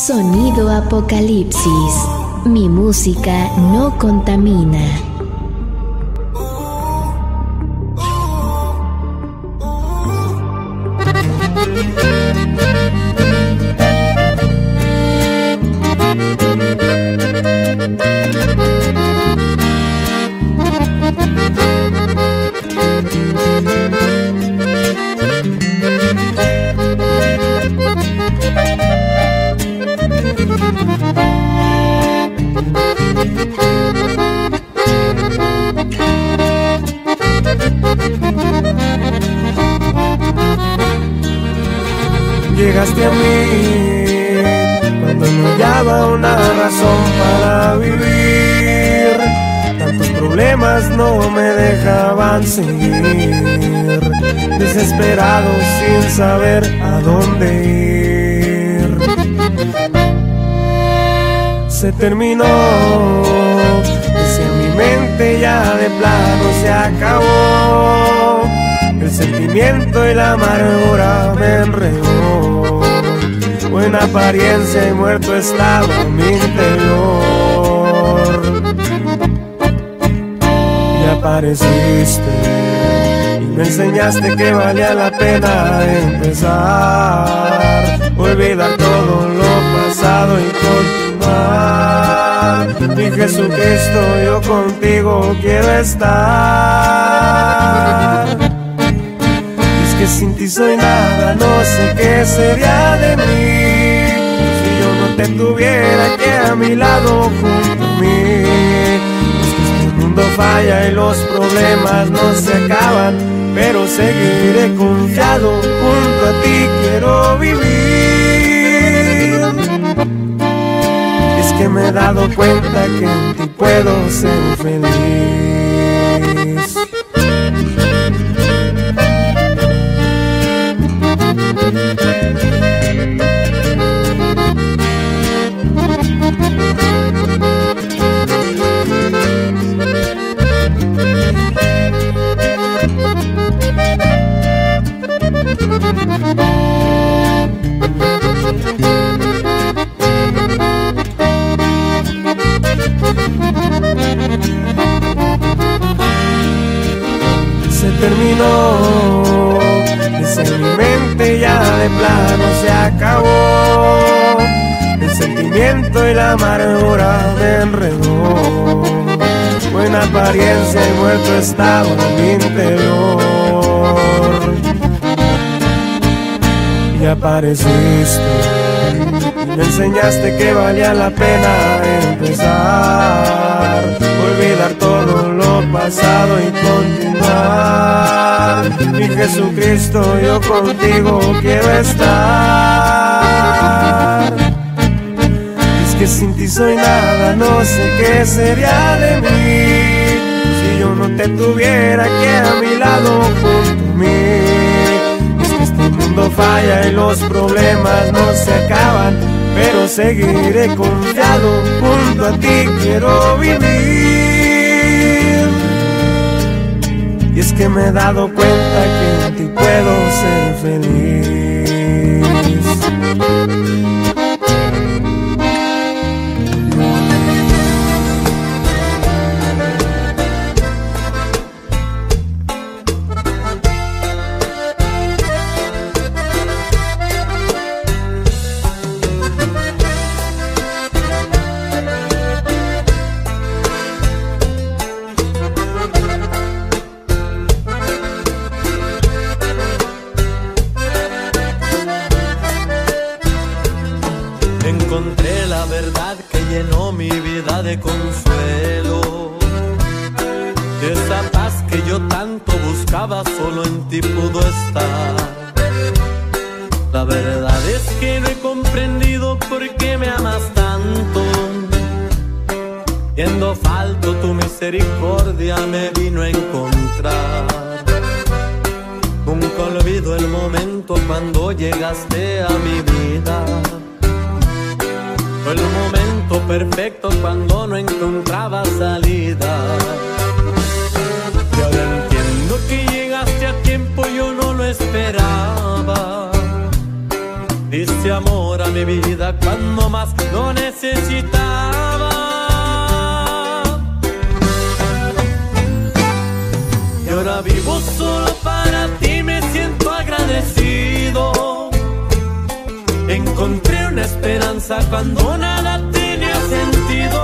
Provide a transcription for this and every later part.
Sonido Apocalipsis. Mi música no contamina. Llegaste a mí cuando no hallaba una razón para vivir. Tantos problemas no me dejaban seguir, desesperado sin saber a dónde ir. Se terminó, decía mi mente, ya de plano se acabó. El sentimiento y la amargura me enredó. Buena apariencia y muerto estaba mi interior. Y apareciste y me enseñaste que valía la pena empezar, olvidar todo lo pasado y continuar. Mi Jesucristo, yo contigo quiero estar. Que sin ti soy nada, no sé qué sería de mí si yo no te tuviera aquí a mi lado junto a mí. Es que este mundo falla y los problemas no se acaban, pero seguiré confiado, junto a ti quiero vivir. Es que me he dado cuenta que en ti puedo ser feliz. Se terminó, desde mi mente ya de plano se acabó. El sentimiento y la amargura me enredó. Buena apariencia y muerto estaba mi interior. Y apareciste y me enseñaste que valía la pena empezar, olvidar todo lo pasado y continuar. Mi Jesucristo, yo contigo quiero estar. Es que sin ti soy nada, no sé qué sería de mí si yo no te tuviera aquí a mi lado junto a mí. Es que este mundo falla y los problemas no se acaban, pero seguiré confiado, junto a ti quiero vivir. Y es que me he dado cuenta que en ti puedo ser feliz. Encontré la verdad que llenó mi vida de consuelo. Y esa paz que yo tanto buscaba solo en ti pudo estar. La verdad es que no he comprendido por qué me amas tanto. Siendo falto tu misericordia me vino a encontrar. Nunca olvido el momento cuando llegaste a mi vida. Fue el momento perfecto cuando no encontraba salida. Y ahora entiendo que llegaste a tiempo, yo no lo esperaba. Dice Diste amor a mi vida cuando más lo necesitaba. Y ahora vivo solo para ti, me siento agradecido. Encontré una esperanza cuando nada tenía sentido.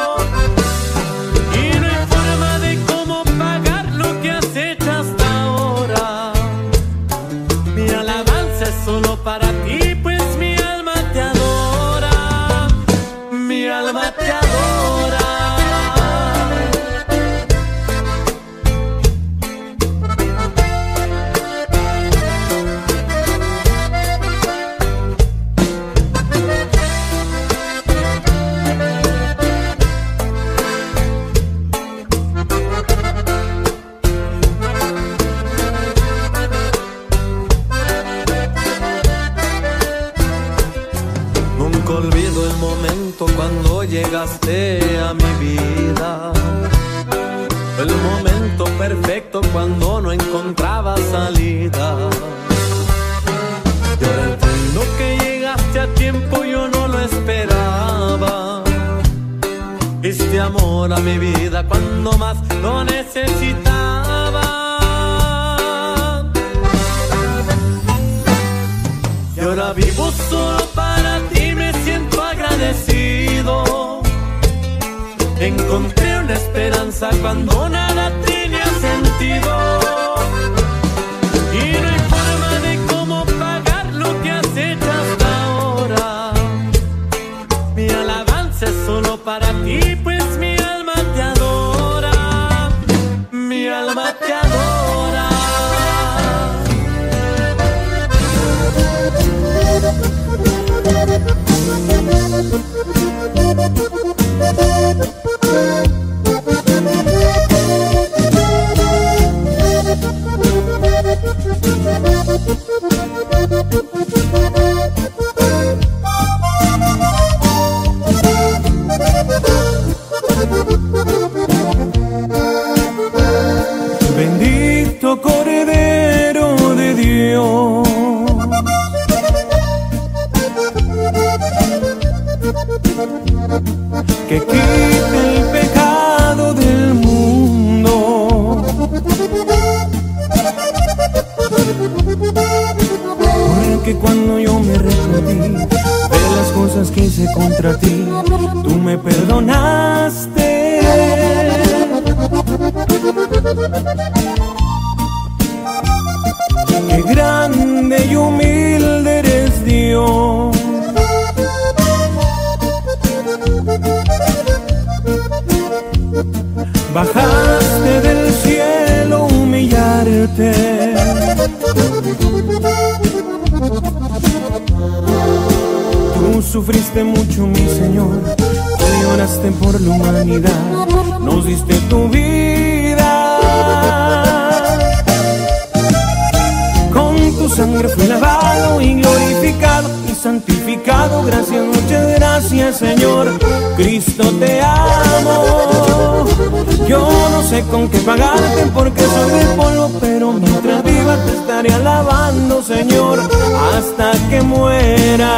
Y no hay forma de cómo pagar lo que has hecho hasta ahora. Mi alabanza es solo para ti, pues mi alma te adora. Mi alma te adora. Olvido el momento cuando llegaste a mi vida, el momento perfecto cuando no encontraba salida. Y ahora entiendo que llegaste a tiempo, yo no lo esperaba. Diste amor a mi vida cuando más lo necesitaba. Y ahora vivo solo para ti, me siento agradecido. Encontré una esperanza cuando nada tenía sentido. Y no hay forma de cómo pagar lo que has hecho hasta ahora. Mi alabanza es solo para ti, pues mi alma te adora. Mi alma te adora. Bendito Cordero de Dios, que quite el pecado del mundo. Porque cuando yo me arrepentí de las cosas que hice contra ti, tú me perdonaste. Qué grande y humilde eres, Dios. Bajaste del cielo a humillarte. Tú sufriste mucho, mi Señor. Tú lloraste por la humanidad. Nos diste tu vida. Con tu sangre fui lavado y glorificado y santificado. Gracias, muchas gracias, Señor. Cristo, te amo. Yo no sé con qué pagarte porque soy de polvo, pero mientras viva te estaré alabando, Señor, hasta que muera.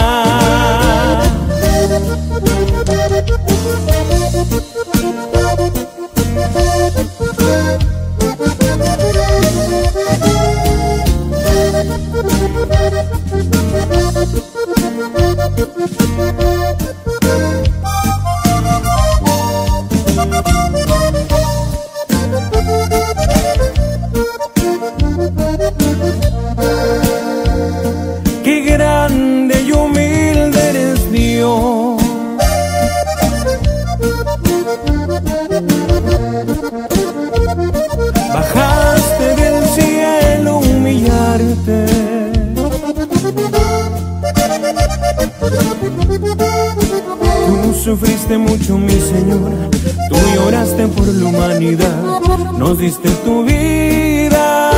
Qué grande y humilde eres, Dios. Bajaste del cielo a humillarte. Tú sufriste mucho, mi Señor. Tú lloraste por la humanidad. Nos diste tu vida.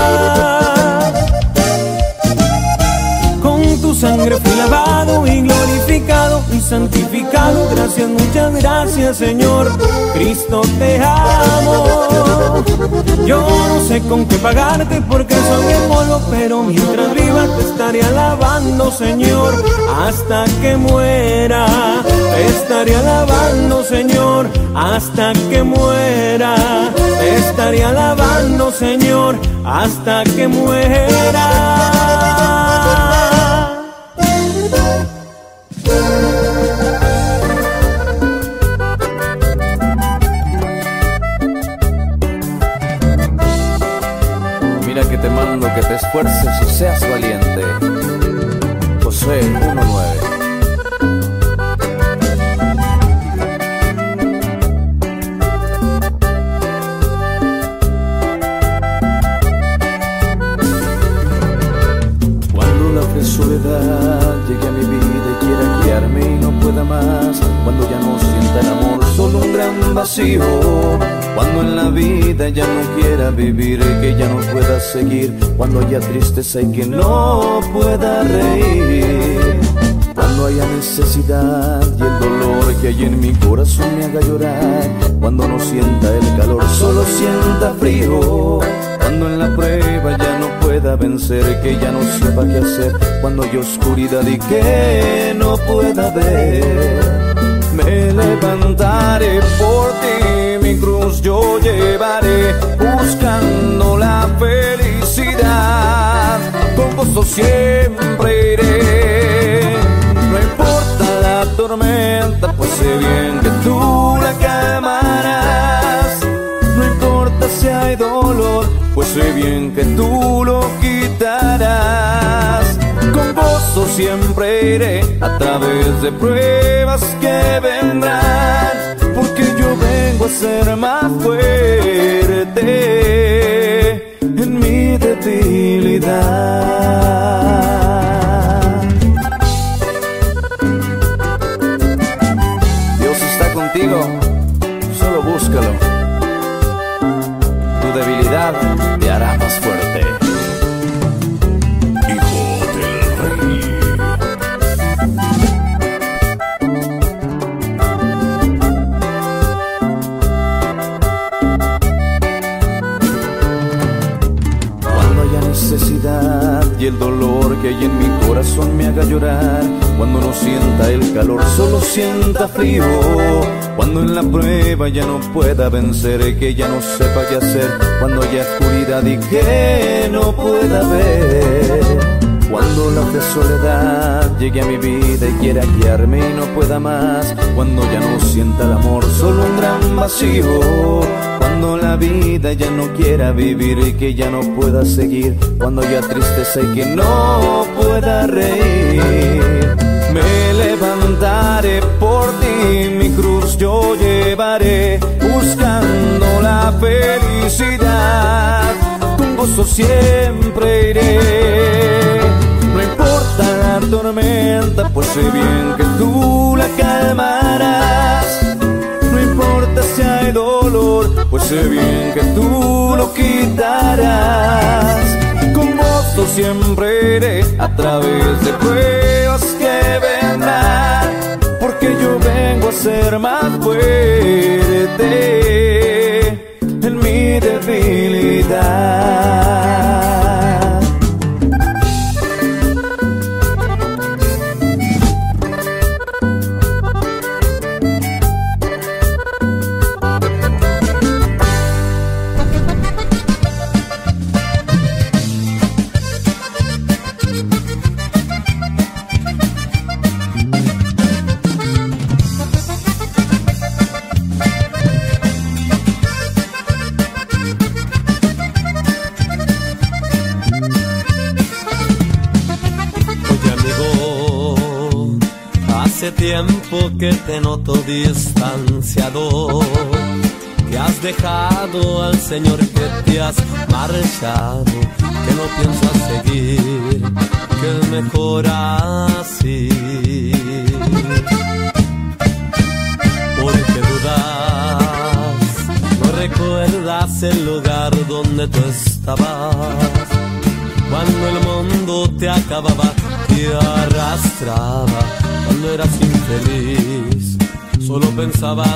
Con tu sangre fui lavado y glorificado y santificado. Gracias, muchas gracias, Señor. Cristo, te amo. Yo no sé con qué pagarte porque soy el polvo, pero mientras viva te estaré alabando, Señor, hasta que muera. Te estaré alabando, Señor, hasta que muera. Te estaré alabando, Señor, hasta que muera. Mira que te mando que te esfuerces y seas valiente. Josué 1:9. Soledad llegue a mi vida y quiera guiarme y no pueda más, cuando ya no sienta el amor, solo un gran vacío, cuando en la vida ya no quiera vivir, que ya no pueda seguir, cuando haya tristeza y que no pueda reír, cuando haya necesidad y el dolor que hay en mi corazón me haga llorar, cuando no sienta el calor, solo sienta frío, cuando en la prueba ya no pueda vencer, que ya no sepa qué hacer, cuando haya oscuridad y que no pueda ver, me levantaré por ti, mi cruz yo llevaré, buscando la felicidad, con gozo siempre iré, no importa la tormenta, pues sé bien que tú la calmarás, no importa si hay dolor, pues sé bien que tú lo quitarás. Con gozo siempre iré a través de pruebas que vendrán, porque yo vengo a ser más fuerte en mi debilidad. Dios está contigo, solo búscalo. Tu debilidad te hará más fuerte. Hijo del Rey. Cuando haya necesidad y el dolor que hay en mi corazón me haga llorar, cuando no sienta el calor, solo sienta frío, cuando en la prueba ya no pueda vencer, que ya no sepa qué hacer, cuando haya oscuridad y que no pueda ver, cuando la soledad llegue a mi vida y quiera guiarme y no pueda más, cuando ya no sienta el amor, solo un gran vacío, cuando la vida ya no quiera vivir y que ya no pueda seguir, cuando haya tristeza y que no pueda reír, me levantaré por ti, mi cruz yo llevaré, buscando la felicidad, con gozo siempre iré, no importa la tormenta, pues sé bien que tú la calmarás, no importa si hay dolor, pues sé bien que tú lo quitarás, con gozo siempre iré a través de pruebas que vendrán, porque yo vengo a ser más fuerte en mi debilidad. Hace tiempo que te noto distanciado, que has dejado al Señor, que te has marchado, que no piensas seguir, que es mejor así. Porque dudas, no recuerdas el lugar donde tú estabas, cuando el mundo te acababa, te arrastraba, cuando cuando eras infeliz solo pensabas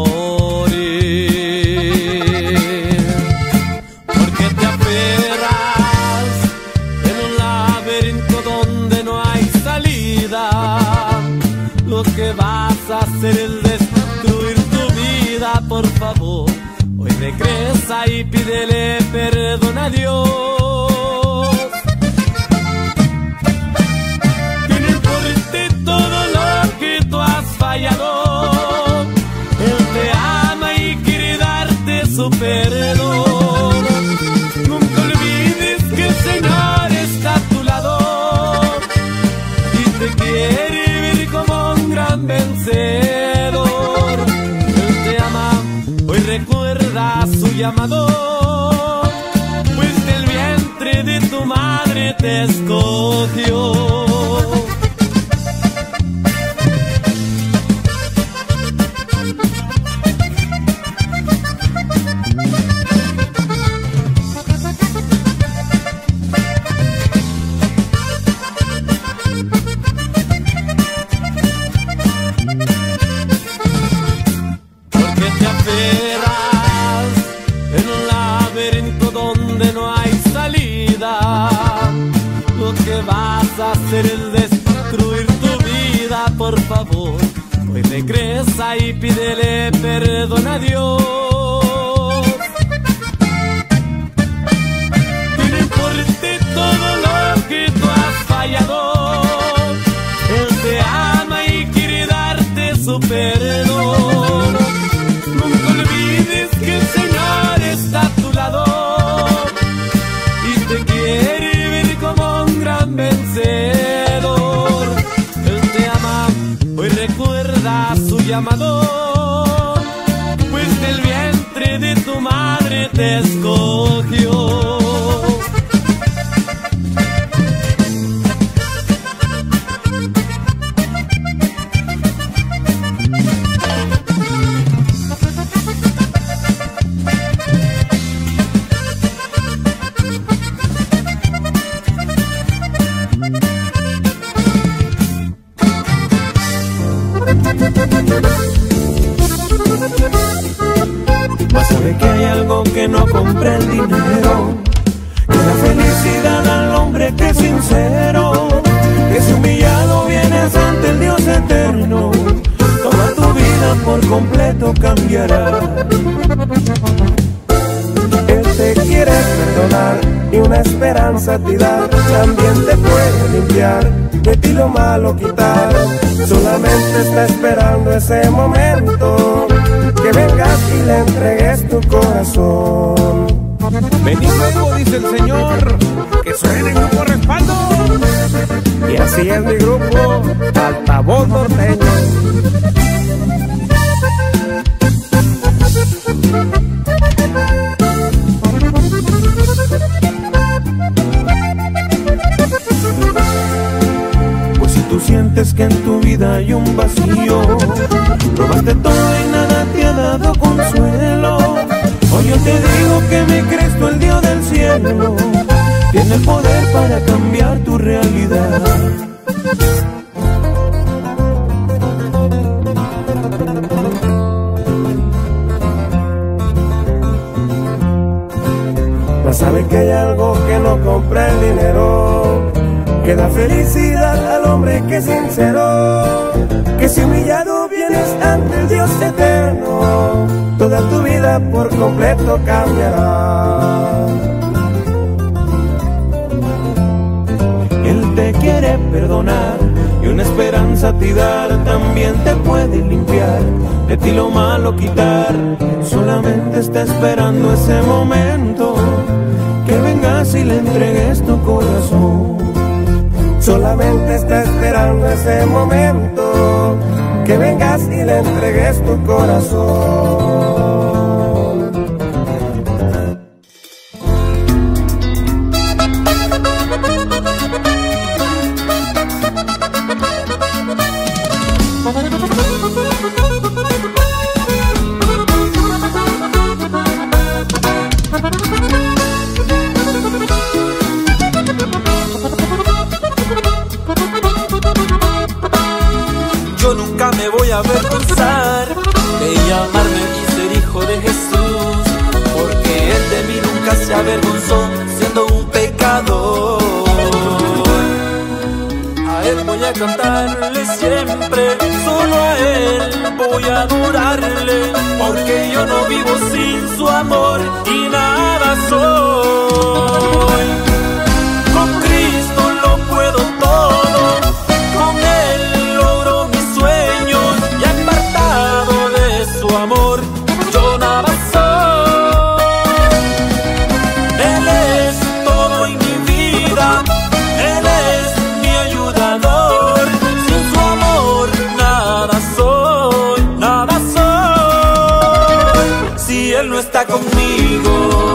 morir. Porque te aferras en un laberinto donde no hay salida. Lo que vas a hacer es destruir tu vida. Por favor, hoy regresa y pídele perdón a Dios. Tiene por ti todo lo que tú has fallado. Él te ama y quiere darte su perdón. Nunca olvides que el Señor está a tu lado y te quiere ver como un gran vencedor. Él te ama, hoy recuerda su llamado, pues del vientre de tu madre te escogió. Hacer es destruir tu vida. Por favor, hoy regresa y pídele perdón a Dios. Tiene por ti todo lo que tú has fallado. Él te ama y quiere darte su perdón. Nunca olvides que el Señor está a tu lado y te quiere ver como un gran vencedor. Él te ama, hoy recuerda su llamado, pues del vientre de tu madre te escogió. Mas sabe que hay algo que no compra el dinero, que la felicidad al hombre que es sincero, que si humillado vienes ante el Dios eterno, toda tu vida por completo cambiará. Él te quiere perdonar y una esperanza te dar, también te puede limpiar, de ti lo malo quitar. Solamente está esperando ese momento, que vengas y le entregues tu corazón. Ven y luego, dice el Señor, que suene Grupo Respaldo. Y así es mi grupo, Altavoz Norteño. Pues si tú sientes que en tu vida hay un vacío, probaste todo y nada te ha dado consuelo, hoy yo te digo que mi Cristo, el Dios del cielo, tiene el poder para cambiar tu realidad. Mas sabe que hay algo que no compra el dinero, que da felicidad al hombre que es sincero, que si humillado vienes ante el Dios eterno, toda tu vida por completo cambiará. Él te quiere perdonar y una esperanza te dar, también te puede limpiar, de ti lo malo quitar. Solamente está esperando ese momento, que vengas y le entregues tu corazón. Solamente está esperando ese momento, que vengas y le entregues tu corazón. voy a avergonzar de llamarme y ser hijo de Jesús, porque Él de mí nunca se avergonzó siendo un pecador. A Él voy a cantarle siempre, solo a Él voy a adorarle, porque yo no vivo sin su amor y nada soy. Con Cristo lo puedo todo, con Él logro mis sueños y apartado de su amor yo nada soy. Él es todo en mi vida, Él es mi ayudador, sin su amor nada soy, nada soy, si Él no está conmigo.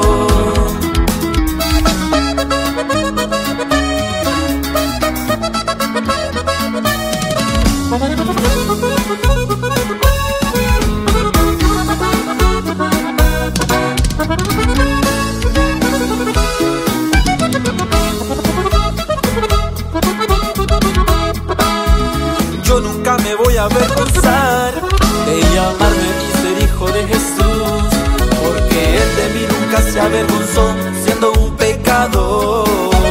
Yo nunca me voy a avergonzar de llamarme y ser hijo de Jesús, porque Él de mí nunca se avergonzó siendo un pecador.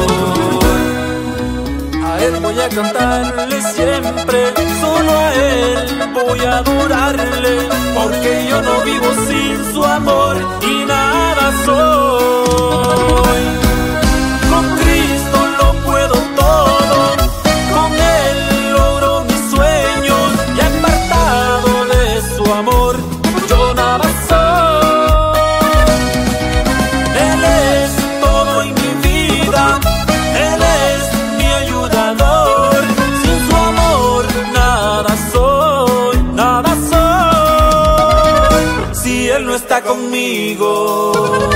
A Él voy a cantarle siempre, solo a Él voy a adorarle, porque yo no vivo sin su amor y nada soy. Con Cristo lo puedo todo, con Él logro mis sueños y apartado de su amor yo nada soy. Él es todo en mi vida, Él es mi ayudador, sin su amor nada soy, nada soy, si Él no está conmigo.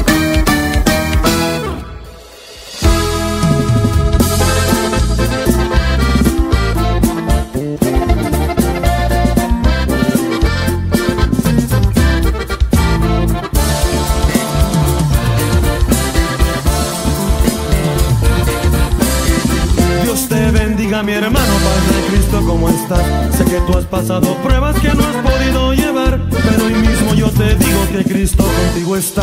Mi hermano, Padre de Cristo, ¿cómo estás? Sé que tú has pasado pruebas que no has podido llevar, pero hoy mismo yo te digo que Cristo contigo está.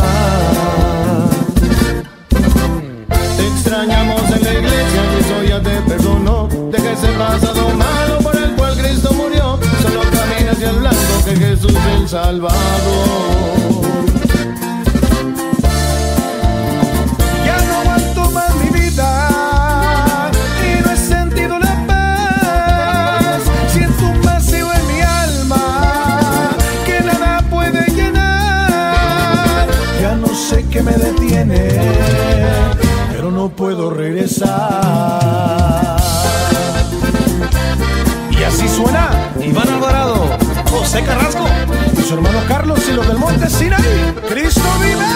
Te extrañamos en la iglesia, Cristo ya te perdonó. Deja ese pasado malo por el cual Cristo murió. Solo camina hacia el blanco, que Jesús es el Salvador. Ya no aguanto más mi vida, sé que me detiene, pero no puedo regresar. Y así suena Iván Alvarado, José Carrasco y su hermano Carlos y los del Monte Sinaí. ¡Cristo vive!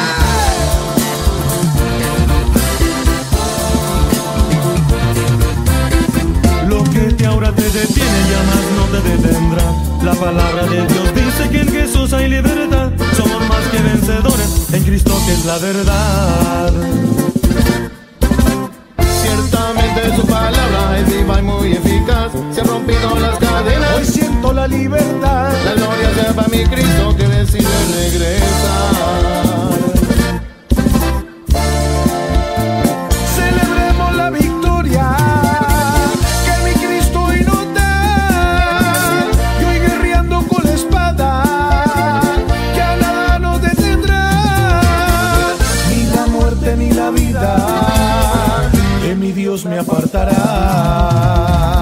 Lo que te ahora te detiene ya más no te detendrá. La palabra de Dios dice que en Jesús hay libertad. Somos más que vencedores en Cristo, que es la verdad. Ciertamente su palabra es viva y muy eficaz. Se han rompido las cadenas, hoy siento la libertad. La gloria sea para mi Cristo que decide regresar. Celebremos la victoria que mi Cristo hoy nos da. Y hoy guerreando con la espada, que a nada nos detendrá. Ni la muerte ni la vida de mi Dios me apartará.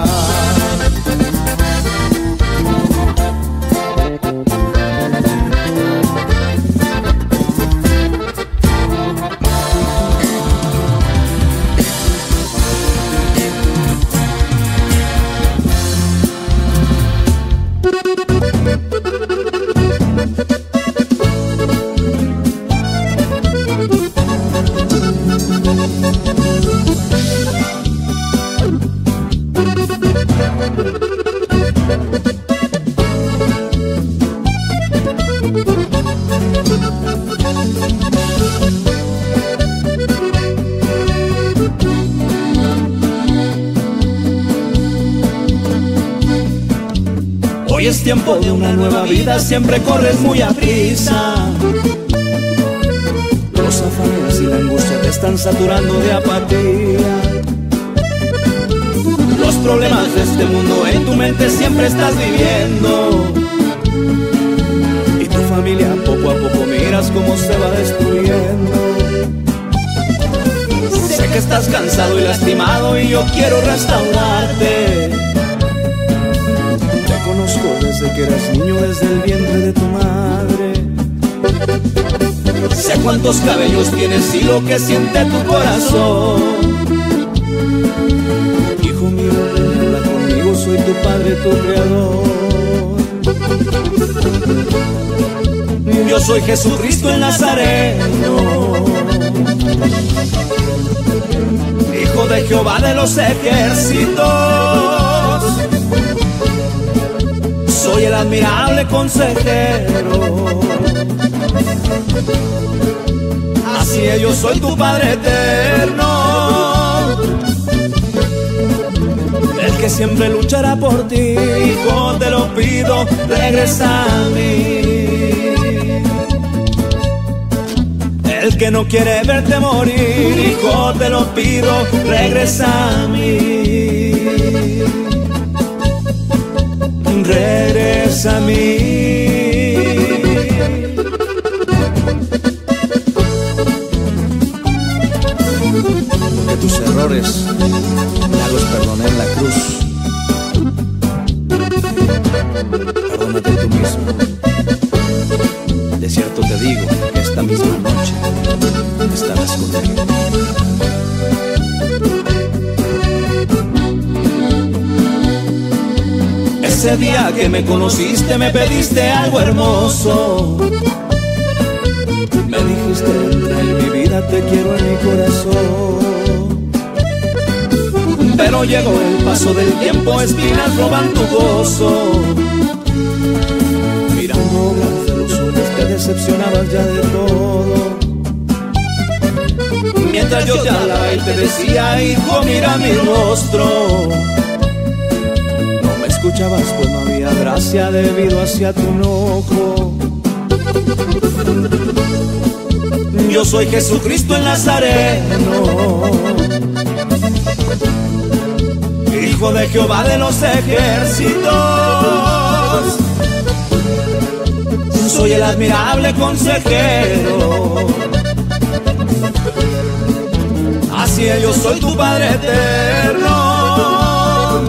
Hoy es tiempo de una nueva vida, siempre corres muy a prisa. Los afanes y la angustia te están saturando de apatía. Los problemas de este mundo en tu mente siempre estás viviendo. Y tu familia poco a poco miras cómo se va destruyendo. Sé que estás cansado y lastimado y yo quiero restaurarte. Te conozco desde que eras niño, desde el vientre de tu madre. Sé cuántos cabellos tienes y lo que siente tu corazón. Hijo mío, habla conmigo, soy tu padre, tu creador. Yo soy Jesucristo el Nazareno, Hijo de Jehová de los ejércitos. Soy el admirable consejero. Así es, yo soy tu Padre eterno, el que siempre luchará por ti. Hijo, te lo pido, regresa a mí. El que no quiere verte morir, hijo, te lo pido, regresa a mí. Regresa a mí. De tus errores ya los perdoné en la cruz. Perdónate tú mismo. De cierto te digo que esta misma noche estarás conmigo. Ese día que me conociste me pediste algo hermoso. Me dijiste, entra en mi vida, te quiero en mi corazón. Pero llegó el paso del tiempo, espinas roban tu gozo. Mirando hacia los ojos te decepcionabas ya de todo. Mientras yo te hablaba y te decía, hijo, mira mi rostro. No me escuchabas, pues no había gracia debido hacia tu enojo. Yo soy Jesucristo el Nazareno, Hijo de Jehová de los ejércitos. Soy el admirable consejero. Así es, yo soy tu Padre eterno,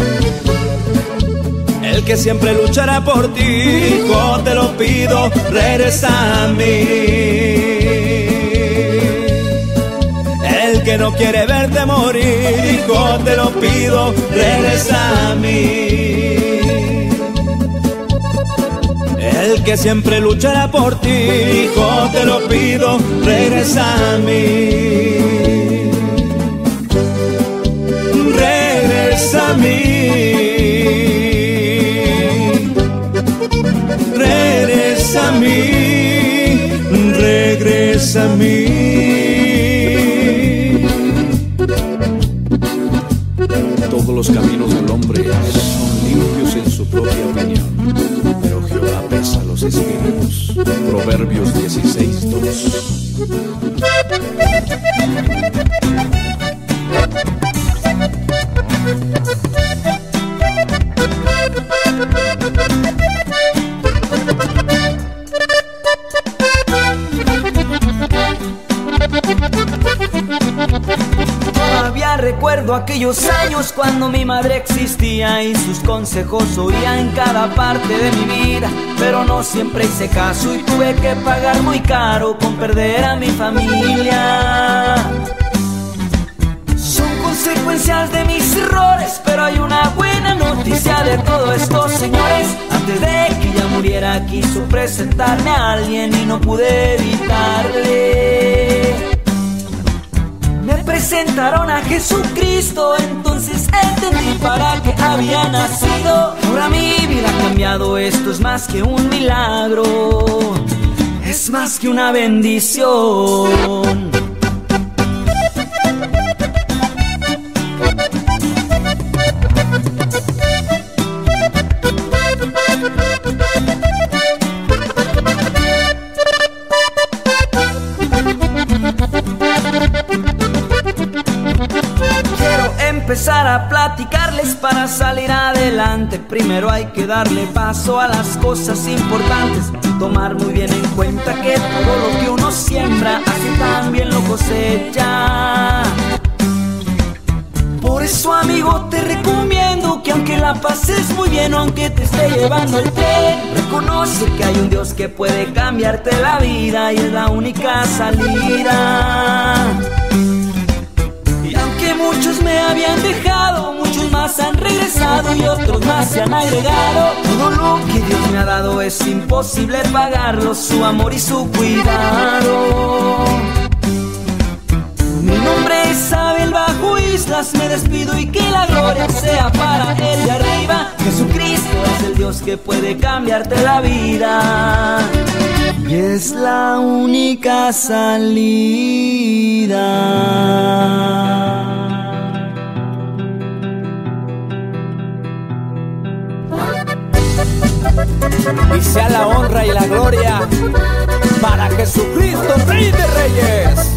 el que siempre luchará por ti. Hijo, te lo pido, regresa a mí. El que no quiere verte morir, hijo, te lo pido, regresa a mí. El que siempre luchará por ti, hijo, te lo pido, regresa a mí. Regresa a mí. Regresa a mí. Regresa a mí. Todos los caminos del hombre son limpios en su propia opinión, pero Jehová pesa los espíritus. Proverbios 16:2. Todavía recuerdo aquellos años cuando mi madre existía y sus consejos oía en cada parte de mi vida, pero no siempre hice caso y tuve que pagar muy caro con perder a mi familia. Son consecuencias de mis errores, pero hay una buena noticia de todo esto, señores. Antes de que ella muriera quiso presentarme a alguien y no pude evitarle. Me presentaron a Jesucristo, entonces entendí para qué había nacido. Ahora mi vida ha cambiado, esto es más que un milagro, es más que una bendición. para platicarles, para salir adelante. Primero hay que darle paso a las cosas importantes, tomar muy bien en cuenta que todo lo que uno siembra, así también lo cosecha. Por eso, amigo, te recomiendo que aunque la pases muy bien o aunque te esté llevando el tren, reconoce que hay un Dios que puede cambiarte la vida y es la única salida. Y aunque muchos me habían dejado, muchos más han regresado y otros más se han agregado, todo lo que Dios me ha dado es imposible pagarlo, su amor y su cuidado. Mi nombre es Abel Bajo Islas, me despido y que la gloria sea para Él de arriba. Jesucristo es el Dios que puede cambiarte la vida y es la única salida. Y sea la honra y la gloria para Jesucristo, Rey de Reyes.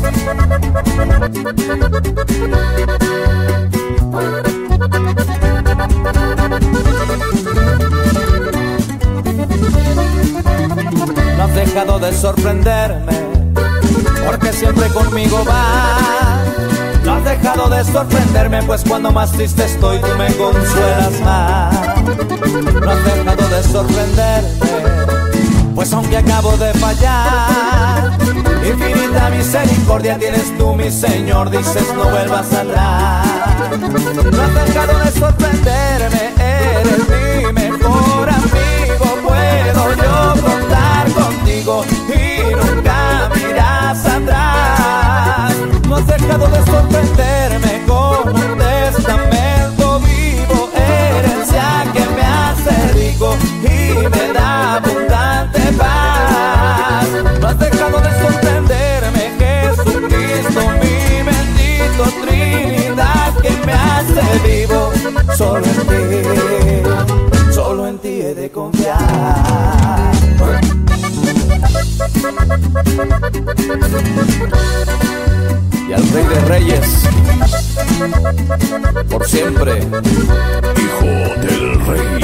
No has dejado de sorprenderme, porque siempre conmigo vas. No has dejado de sorprenderme, pues cuando más triste estoy tú me consuelas más. No has dejado de sorprenderme, pues aunque acabo de fallar, infinita misericordia tienes tú, mi Señor, dices no vuelvas atrás. No has dejado de sorprenderme, eres mi mejor amigo, puedo yo contar contigo y nunca miras atrás. No has dejado de sorprenderme como un testamento vivo, herencia que me hace rico y me da abundante paz. No has dejado de sorprenderme, Jesucristo, mi bendito Trinidad, que me hace vivo. Solo en ti he de confiar. Y al Rey de Reyes, por siempre, Hijo del Rey.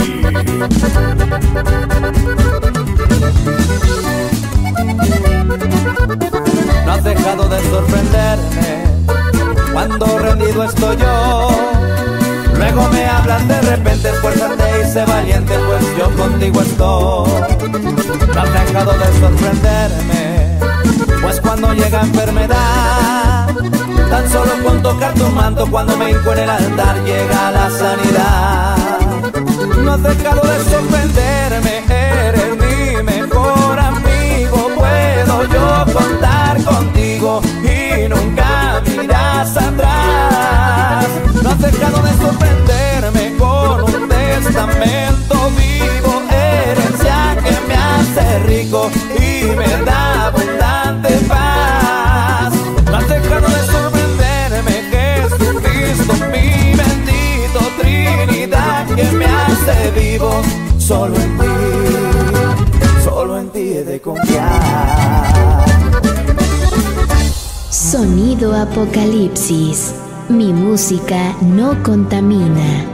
No has dejado de sorprenderme cuando rendido estoy yo. Luego me hablas de repente, esfuérzate y sé valiente, pues yo contigo estoy. No has dejado de sorprenderme, pues cuando llega enfermedad, tan solo con tocar tu manto, cuando me hinco en el altar, llega la sanidad. No has dejado de sorprenderme, eres mi mejor amigo, puedo yo contar contigo y nunca miras atrás. No has dejado de sorprenderme con un testamento vivo, herencia que me hace rico y me da abundante paz. No has dejado de sorprenderme, Jesucristo, mi bendito Trinidad, que me hace vivo. Solo en ti he de confiar. Sonido Apocalipsis. Mi música no contamina.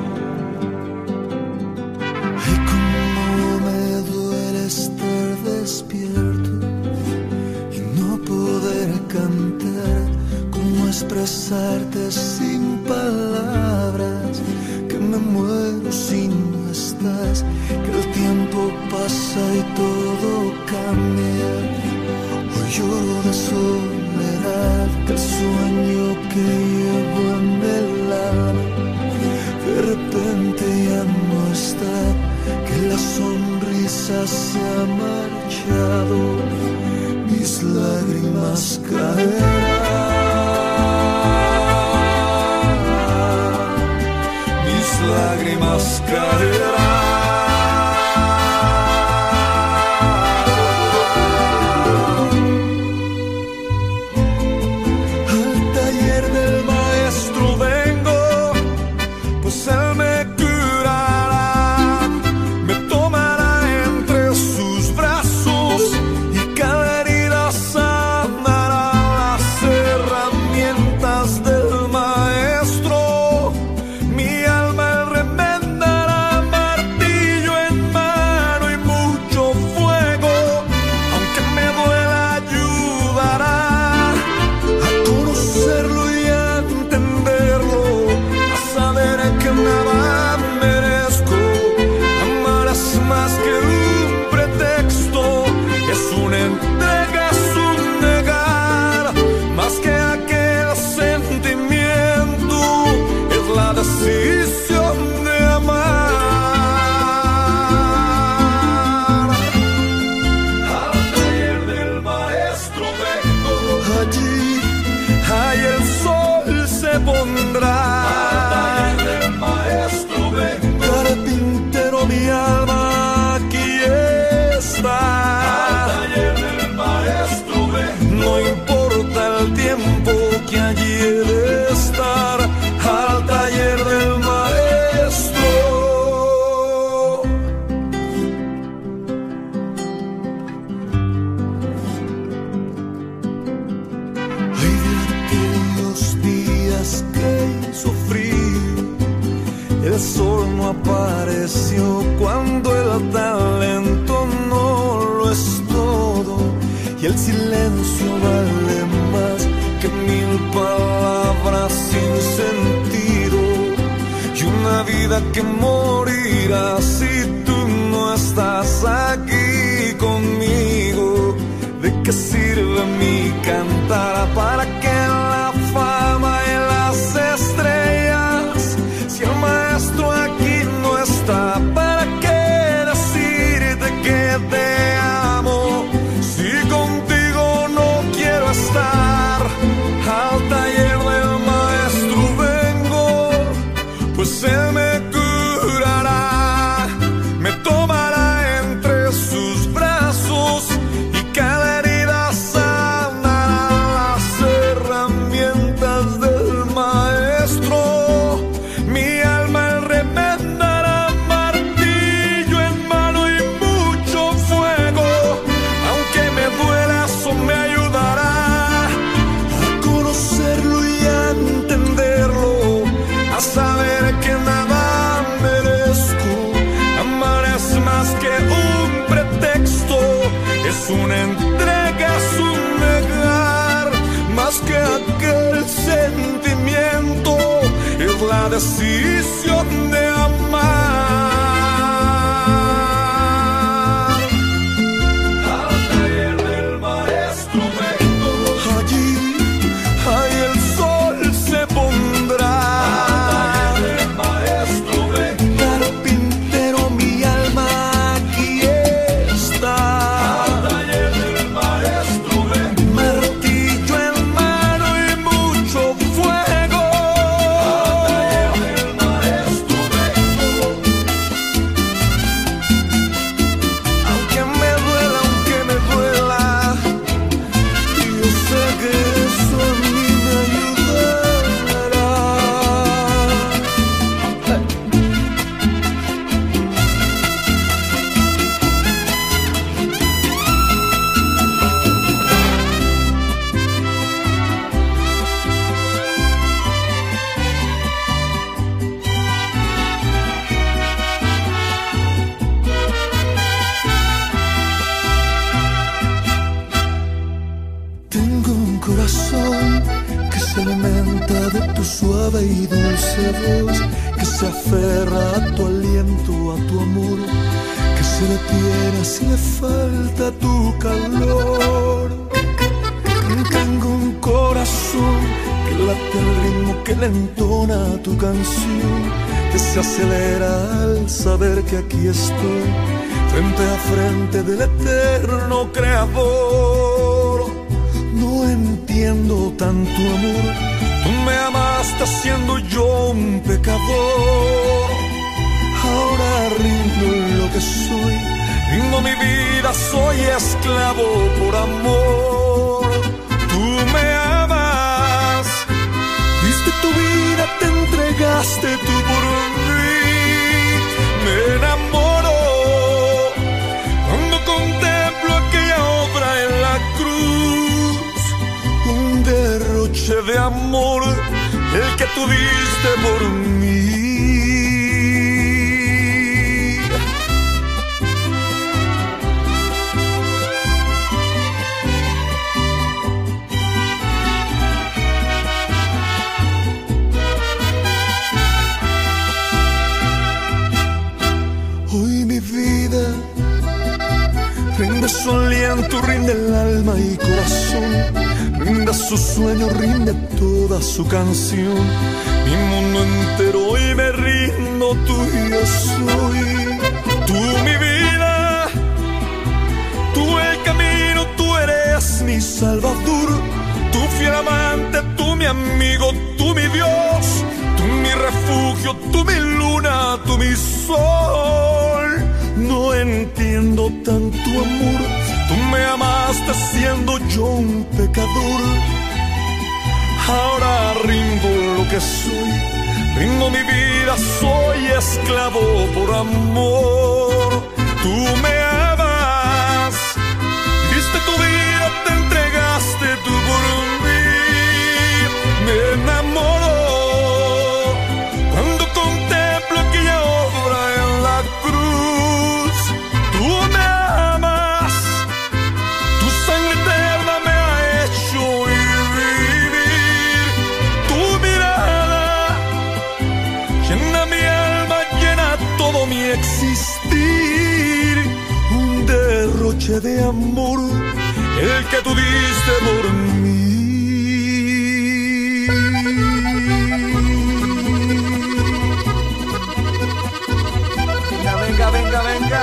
Ay, cómo me duele estar despierto y no poder cantar, cómo expresarte sin palabras, que me muero si no estás, que el tiempo pasa y todo cambia. Hoy lloro de soledad, que el sueño que llevo en el alma de repente ya no está, que la sonrisa se ha marchado, mis lágrimas caerán, mis lágrimas caerán. Mi apareció cuando el talento no lo es todo y el silencio vale más que 1000 palabras sin sentido y una vida que morirá si tú no estás aquí conmigo. ¿De qué sirve mi cantar para que la fama y las estrellas si el maestro aquí no está? ¿Para qué decirte que te amo si contigo no quiero estar? Al taller del maestro vengo, pues él me curará, me tomará entre sus brazos y cada herida sanará. Las herramientas del maestro mi alma él remendará, martillo en mano y mucho fuego. Aunque me duela, eso me ayudará a conocerlo y a entenderlo, a saber que nada merezco. Amar es más que un pretexto, es una entrega, es un negar, más que aquel sentimiento, es la decisión de amar. Al taller del maestro vengo, allí el sol se pondrá. Al taller del maestro vengo, carpintero mi alma aquí está. Al taller del maestro vengo, martillo en mano y mucho fuego. Al taller del maestro vengo, aunque me duela, yo sé que eso a mí me ayudará. Tengo un corazón que se alimenta de tu suave y dulce voz, que se aferra a tu aliento, a tu amor, que se detiene si le falta tu calor. Tengo un corazón que late al ritmo que le entona tu canción, que se acelera al saber que aquí estoy, frente a frente del eterno creador. No entiendo tanto amor, tú me amaste siendo yo un pecador. Ahora rindo lo que soy, rindo mi vida, soy esclavo por amor. Tú me amas, diste tu vida, te entregaste tú por mí. Me enamoro cuando contemplo aquella obra en la cruz, un derroche de amor, el que tú diste por mí. Hoy mi vida rinde su aliento, rinde el alma y corazón, rinde su sueño, rinde toda su canción. Mi mundo entero hoy me rindo, tuyo soy. Tú mi vida, tú el camino, tú eres mi salvador, tu fiel amante, tú mi amigo, tú mi Dios, tú mi refugio, tú mi luna, tú mi sol. No entiendo tanto amor, tú me amaste siendo yo un pecador. Ahora rindo lo que soy, rindo mi vida, soy esclavo por amor. Tú me amas, diste tu vida, te entregaste tú por mí. Me enamoro cuando contemplo aquella obra noche de amor, el que tú diste por mí. Venga, venga, venga.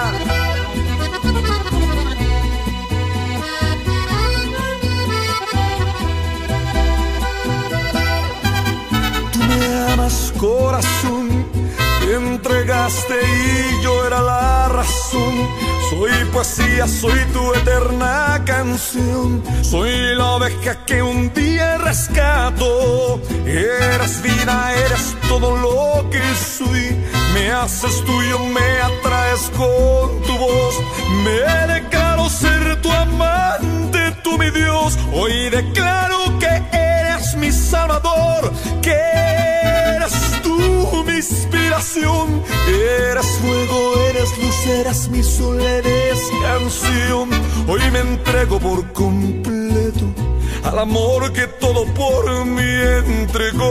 Tú me amas, corazón, te entregaste y yo era la razón. Soy poesía, soy tu eterna canción. Soy la oveja que un día rescato. Eres vida, eres todo lo que soy. Me haces tuyo, me atraes con tu voz. Me declaro ser tu amante, tú mi Dios. Hoy declaro que eres mi Salvador, que eres tú mi inspiración. Eres fuego, eres luz, eres mi sol, eres canción. Hoy me entrego por completo al amor que todo por mí entregó.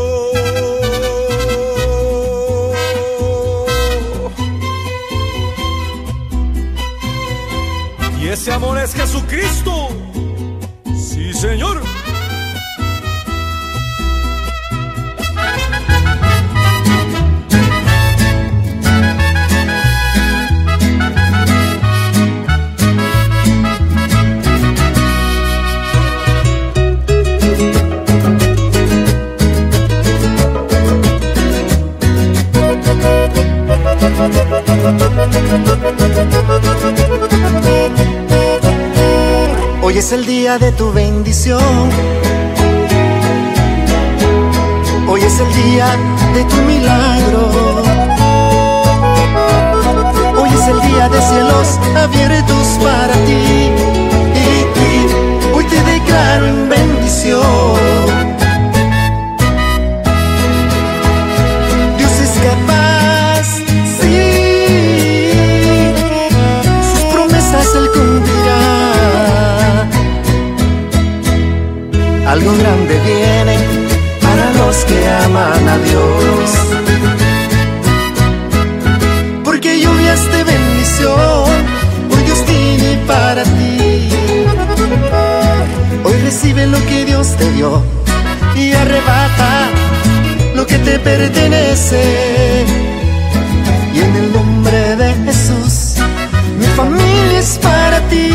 Y ese amor es Jesucristo. Sí, Señor. Hoy es el día de tu bendición. Hoy es el día de tu milagro. Hoy es el día de cielos abiertos para ti. Y hoy te declaro en bendición. Dios es capaz, sí, sus promesas Él cumplirá. Algo grande viene para los que aman a Dios, porque lluvias de bendición hoy Dios tiene para ti. Hoy recibe lo que Dios te dio y arrebata lo que te pertenece. Y en el nombre de Jesús, mi familia es para ti.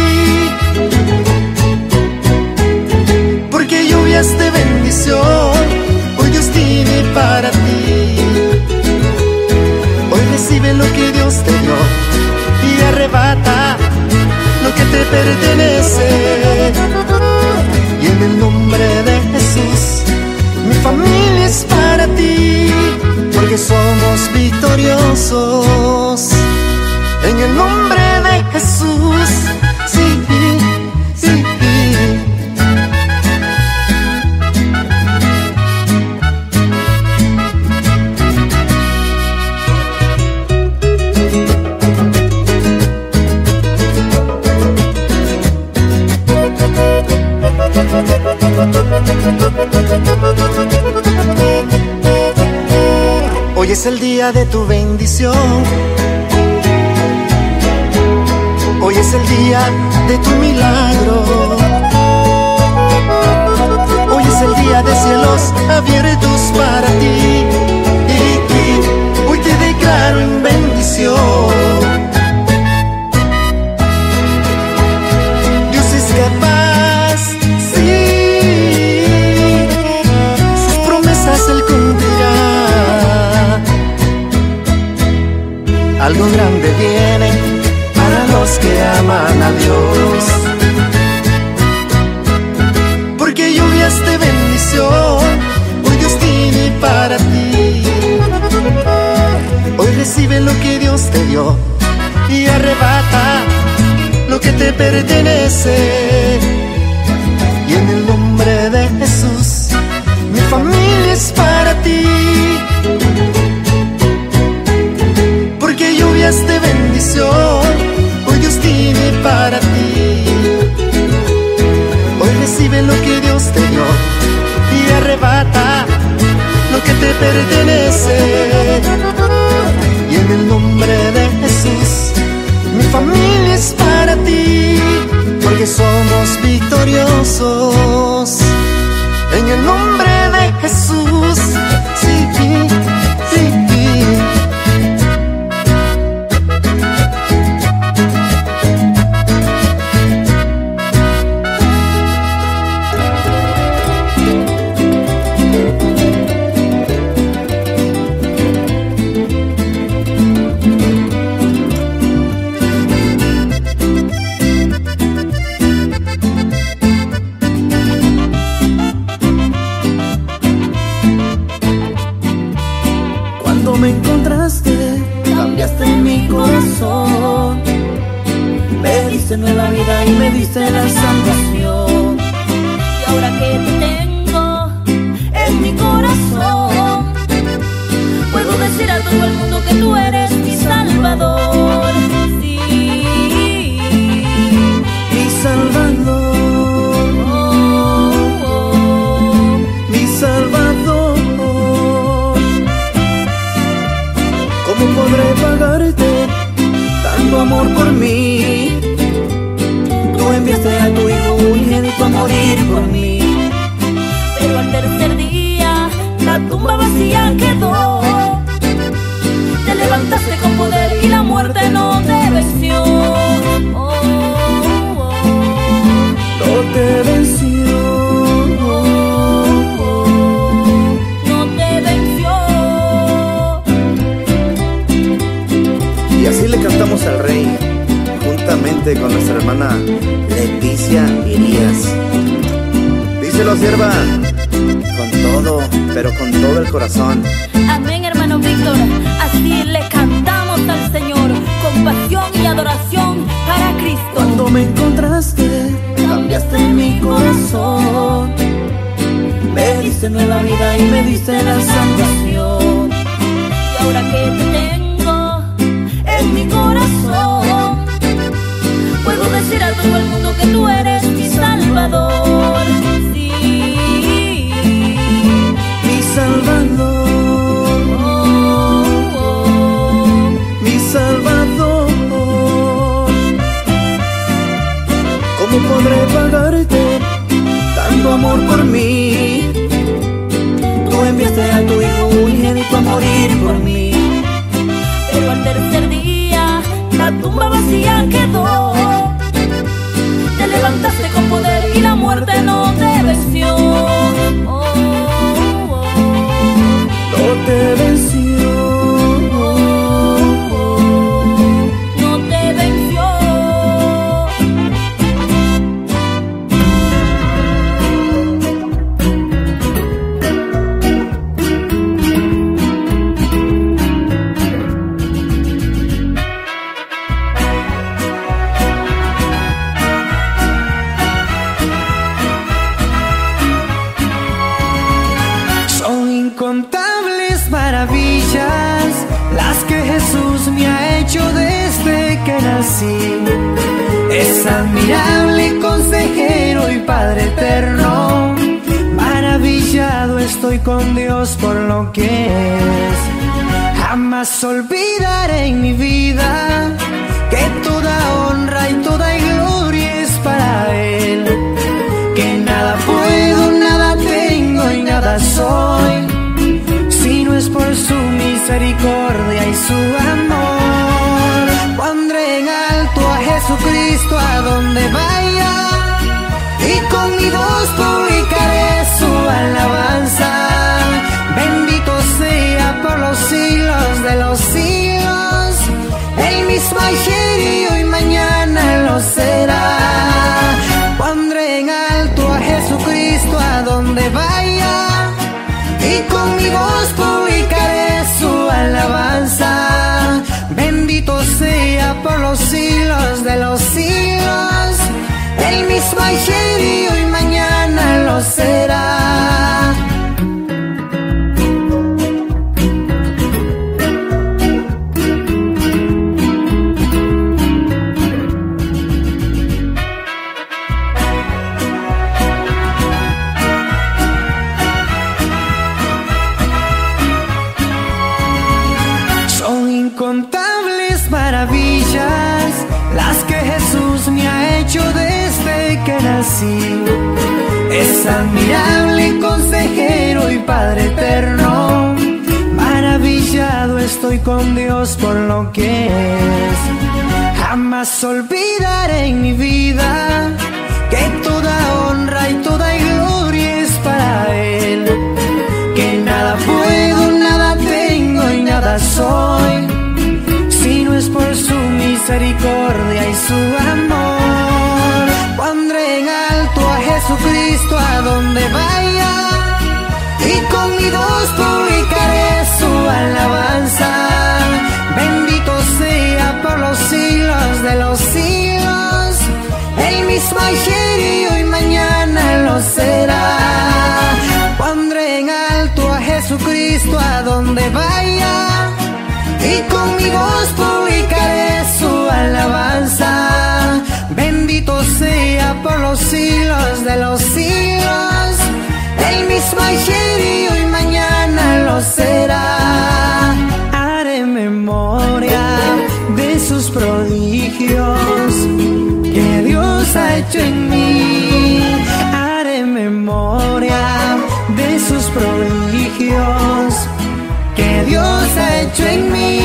Porque lluvias de bendición hoy Dios tiene para ti. Hoy recibe lo que Dios te dio y arrebata lo que te pertenece. Y en el nombre de Jesús, mi familia es para ti. Porque somos victoriosos en el nombre de Jesús. Sí, sí. Hoy es el día de tu bendición. Hoy es el día de tu milagro. Hoy es el día de cielos abiertos para ti. Y hoy te declaro en bendición. Dios es capaz, sí, sus promesas Él cumplirá. Algo grande viene para los que aman a Dios, porque lluvias de bendición hoy Dios tiene para ti. Hoy recibe lo que Dios te dio y arrebata lo que te pertenece. Y en el nombre de Jesús, mi familia es para ti. Porque lluvias de bendición hoy Dios tiene para ti. Hoy recibe lo que Dios te dio y arrebata lo que te pertenece. Y en el nombre de Jesús, mi familia es para ti. porque somos victoriosos en el nombre de Jesús. Sí, sí, sí. Me encontraste, cambiaste mi corazón, me diste nueva vida y me diste la salvación. Y ahora que te tengo en mi corazón, puedo decir a todo el mundo que tú eres mi Salvador. Sí, mi Salvador, mi Salvador. ¿Cómo podré pagarte tanto amor por mí? Tú enviaste a tu Hijo unigénito a morir por mí. Pero al tercer día la tumba vacía quedó. Te levantaste con poder y la muerte no te venció. No te venció. Y así le cantamos al Rey, juntamente con nuestra hermana Leticia Irías. Díselo, sierva, con todo, pero con todo el corazón. Amén, hermano Víctor. Así le cantamos al Señor, con pasión y adoración para Cristo. Cuando me encontraste, cambiaste mi corazón, me diste nueva vida y me diste la salvación. Y ahora que te tengo en mi corazón, puedo decir a todo el mundo que tú eres mi Salvador. Sí, mi Salvador, mi Salvador. ¿Cómo podré pagarte tanto amor por mí? Tú enviaste a tu Hijo unigénito a morir por mí. Pero al tercer día la tumba vacía quedó. Te levantaste con poder y la muerte no te venció. No te venció. No te venció. Incontables maravillas las que Jesús me ha hecho desde que nací. Es admirable consejero y Padre eterno. Maravillado estoy con Dios por lo que es. Jamás olvidaré en mi vida que toda honra y toda gloria es para Él. Que nada puedo, nada tengo y nada soy, si no es por su misericordia y su amor. Pondré en alto a Jesucristo a donde vaya, y con mi voz publicaré su alabanza. Bendito sea por los siglos de los siglos, el mismo ayer y hoy mañana lo será. Pondré en alto a Jesucristo a donde vaya, y con mi voz publicaré su alabanza. Bendito sea por los siglos de los siglos, nací. Es admirable consejero y Padre eterno. Maravillado estoy con Dios por lo que es. Jamás olvidaré en mi vida que toda honra y toda gloria es para Él. Que nada puedo, nada tengo y nada soy, si no es por su misericordia y su amor. Pondré en alto a Jesucristo a donde vaya, y con mi voz publicaré su alabanza. Bendito sea por los siglos de los siglos, el mismo ayer y hoy mañana lo será. Pondré en alto a Jesucristo a donde vaya, y con mi voz publicaré su alabanza. Bendito sea por los siglos de los siglos, el mismo ayer y hoy mañana lo será. Haré memoria de sus prodigios que Dios ha hecho en mí. Haré memoria de sus prodigios que Dios ha hecho en mí.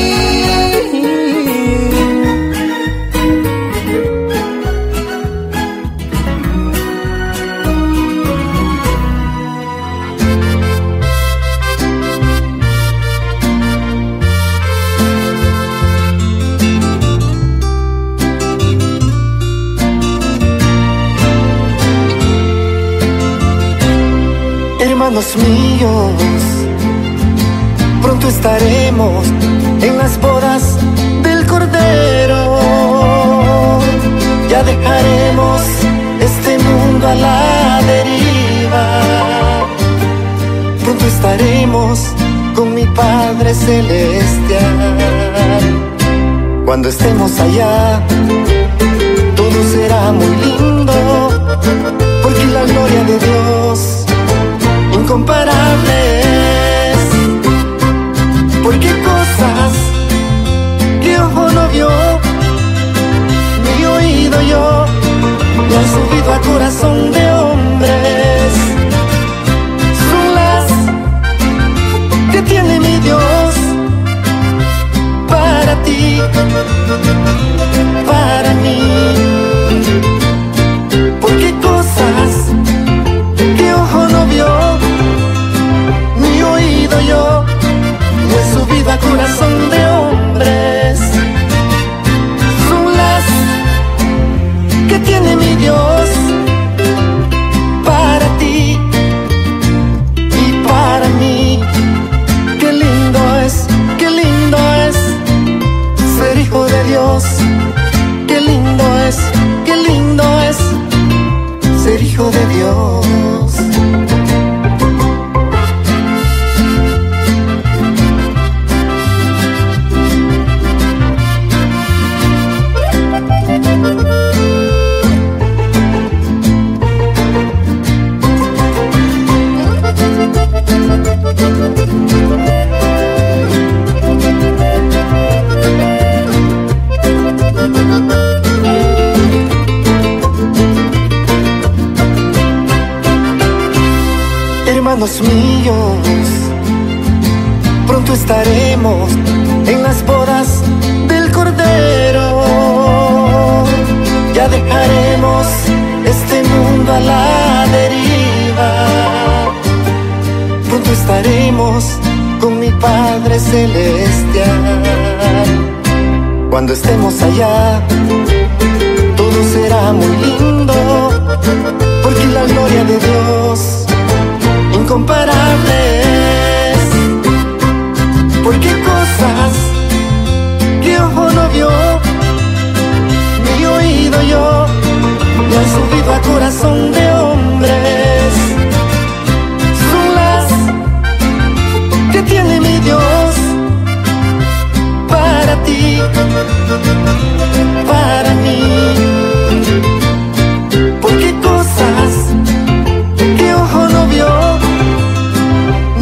Hermanos míos, pronto estaremos en las bodas del Cordero. Ya dejaremos este mundo a la deriva. Pronto estaremos con mi Padre Celestial. Cuando estemos allá, todo será muy lindo, porque la gloria de Dios incomparable es. Porque cosas que ojo no vio, ni oído yo, ni han subido a corazón de hombres, son las que tiene mi Dios para ti, para mí. Porque cosas que ojo no vio, ni oído yo, ni he subido a corazón de hombres, son las que tiene mi Dios para ti y para mí. Qué lindo es ser hijo de Dios. Qué lindo es ser hijo de Dios. Hermanos míos, pronto estaremos en las bodas del Cordero. Ya dejaremos este mundo a la deriva. Pronto estaremos con mi Padre Celestial. Cuando estemos allá, todo será muy lindo, porque la gloria de Dios incomparable es. Porque cosas que ojo no vio, ni oído yo, ni han subido a corazón de hombres, son las que tiene mi Dios para ti, para mí. Porque cosas que ojo no vio,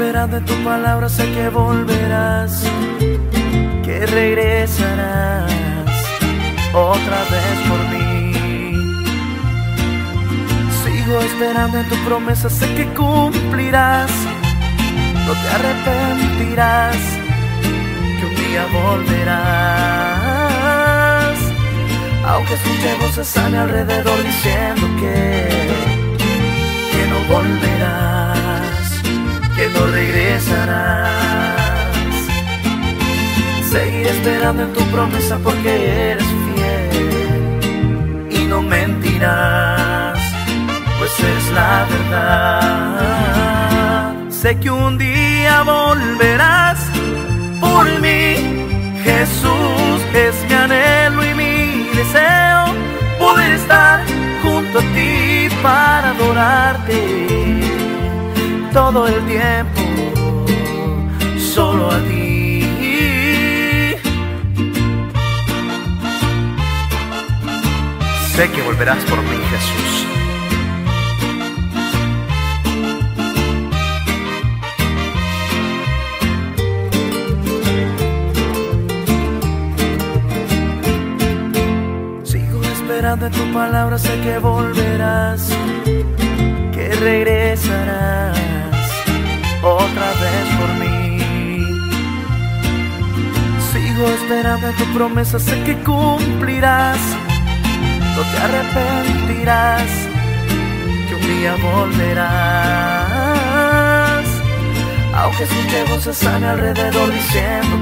esperando en tu palabra, sé que volverás, que regresarás otra vez por mí. Sigo esperando en tu promesa, sé que cumplirás, no te arrepentirás, que un día volverás. Aunque escuche voces a mi alrededor diciendo que no volverás, que no regresarás, seguiré esperando en tu promesa porque eres fiel y no mentirás, pues es la verdad. Sé que un día volverás por mí, Jesús, es mi anhelo y mi deseo, poder estar junto a ti para adorarte todo el tiempo, solo a ti. Sé que volverás por mí, Jesús. Esperando en tu palabra, sé que volverás, que regresarás otra vez por mí. Sigo esperando en tu promesa, sé que cumplirás, no te arrepentirás, que un día volverás. Aunque escuche voces a mi alrededor diciendo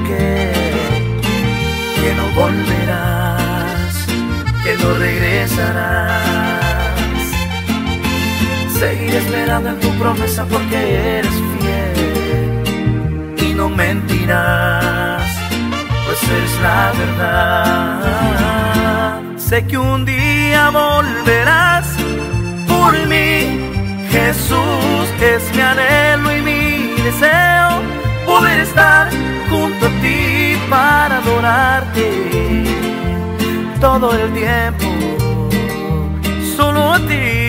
que no volverás, que no regresarás, seguiré esperando en tu promesa porque eres fiel y no mentirás, pues eres la verdad. Sé que un día volverás por mí, Jesús, es mi anhelo y mi deseo, poder estar junto a ti para adorarte todo el tiempo, solo a ti.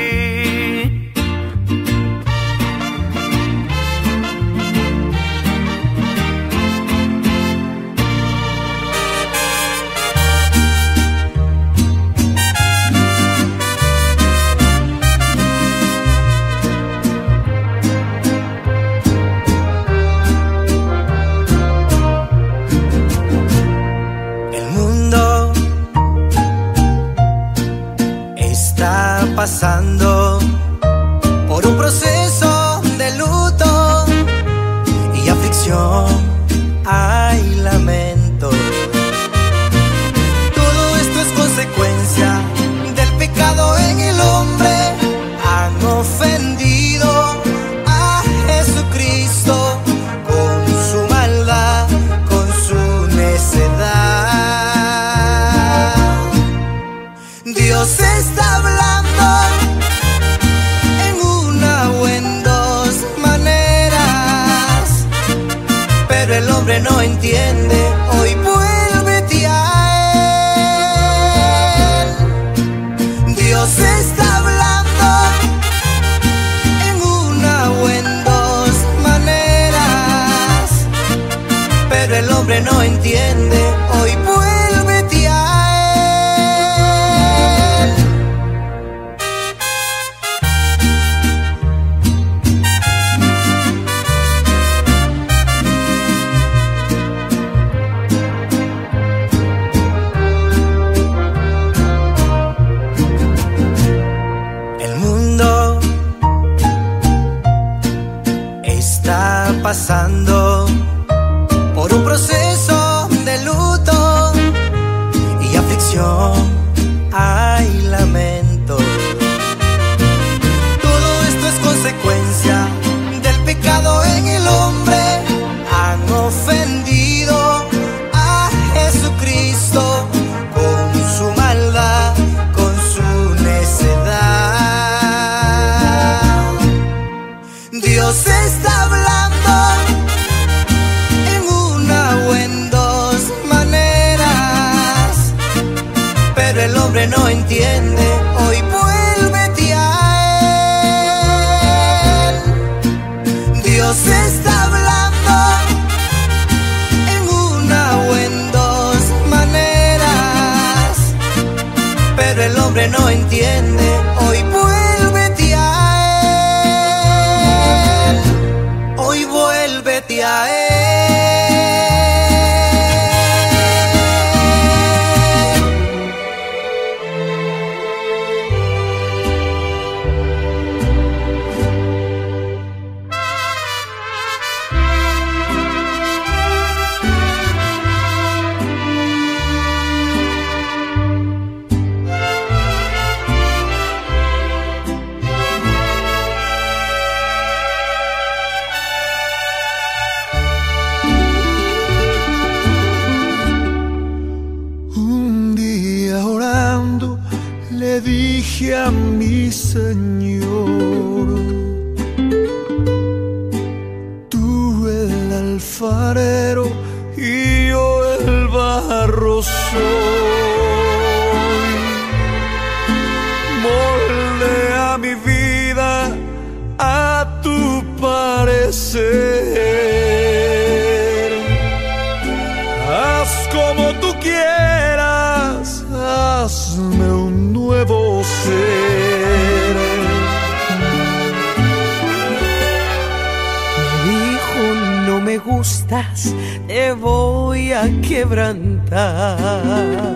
Pasando por un proceso de luto y aflicción, hay lamento. Todo esto es consecuencia del pecado en el hombre. Han ofendido a Jesucristo con su maldad, con su necedad. Dios está hablando en una o en dos maneras, pero el hombre no entiende. Hoy vuélvete a él. Dios está hablando en una o en dos maneras, pero el hombre no entiende. Hoy vuélvete a él. Pasando por un proceso de luto y aflicción, hay lamento. Todo esto es consecuencia del pecado en el hombre. Han ofendido a Jesucristo con su maldad, con su necedad. Dios está hablando el hombre no entiende. Hoy vuélvete a él. Dios es a Él. Dije a mi Señor, tú el alfarero y yo el barro soy. Moldea mi vida a tu parecer. Haz como tú quieras, hazme un nuevo ser. Me dijo, no me gustas, te voy a quebrantar.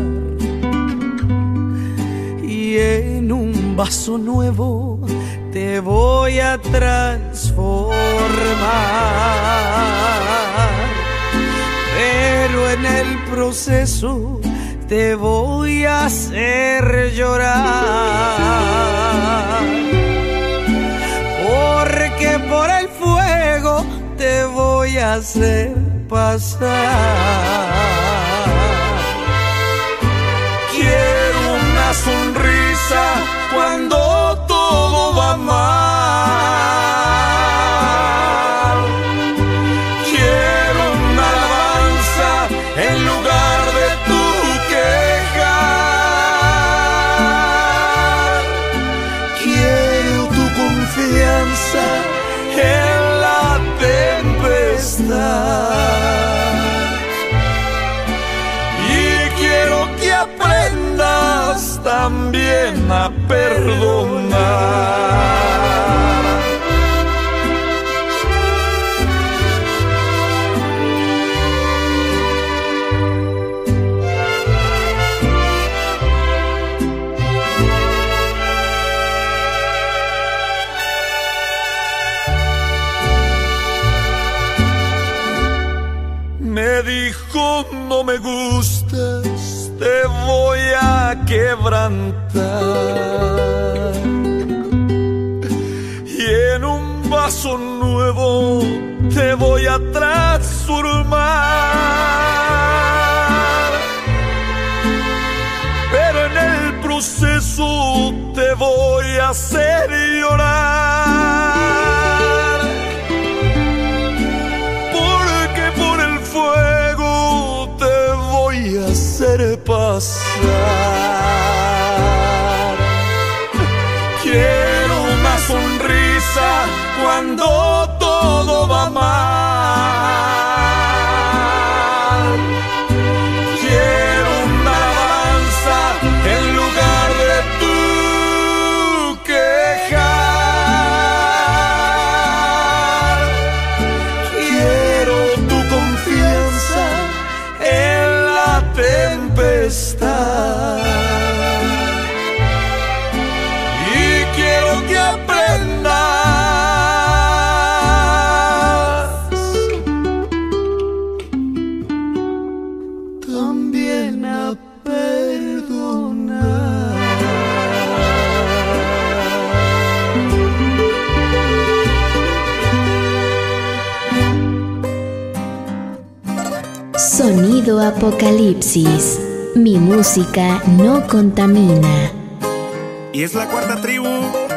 Y en un vaso nuevo te voy a transformar. Pero en el proceso te voy a hacer llorar, porque por el fuego te voy a hacer pasar. Quiero una sonrisa cuando todo va mal. Quiero una alabanza en lugar de tu queja. Quiero tu confianza en la tempestad. Y quiero que aprendas también a perdonar. Me dijo, no me gustas, te voy a quebrantar. Y en un vaso nuevo te voy a transformar. Pero en el proceso te voy a hacer llorar. Porque por el fuego te voy a hacer pasar. Quiero una sonrisa cuando todo va mal. Quiero una alabanza en lugar de tu quejar. Quiero tu confianza en la tempestad. Y quiero que aprendas también a perdonar. Sonido Apocalipsis. Mi música no contamina. Y es la cuarta tribu.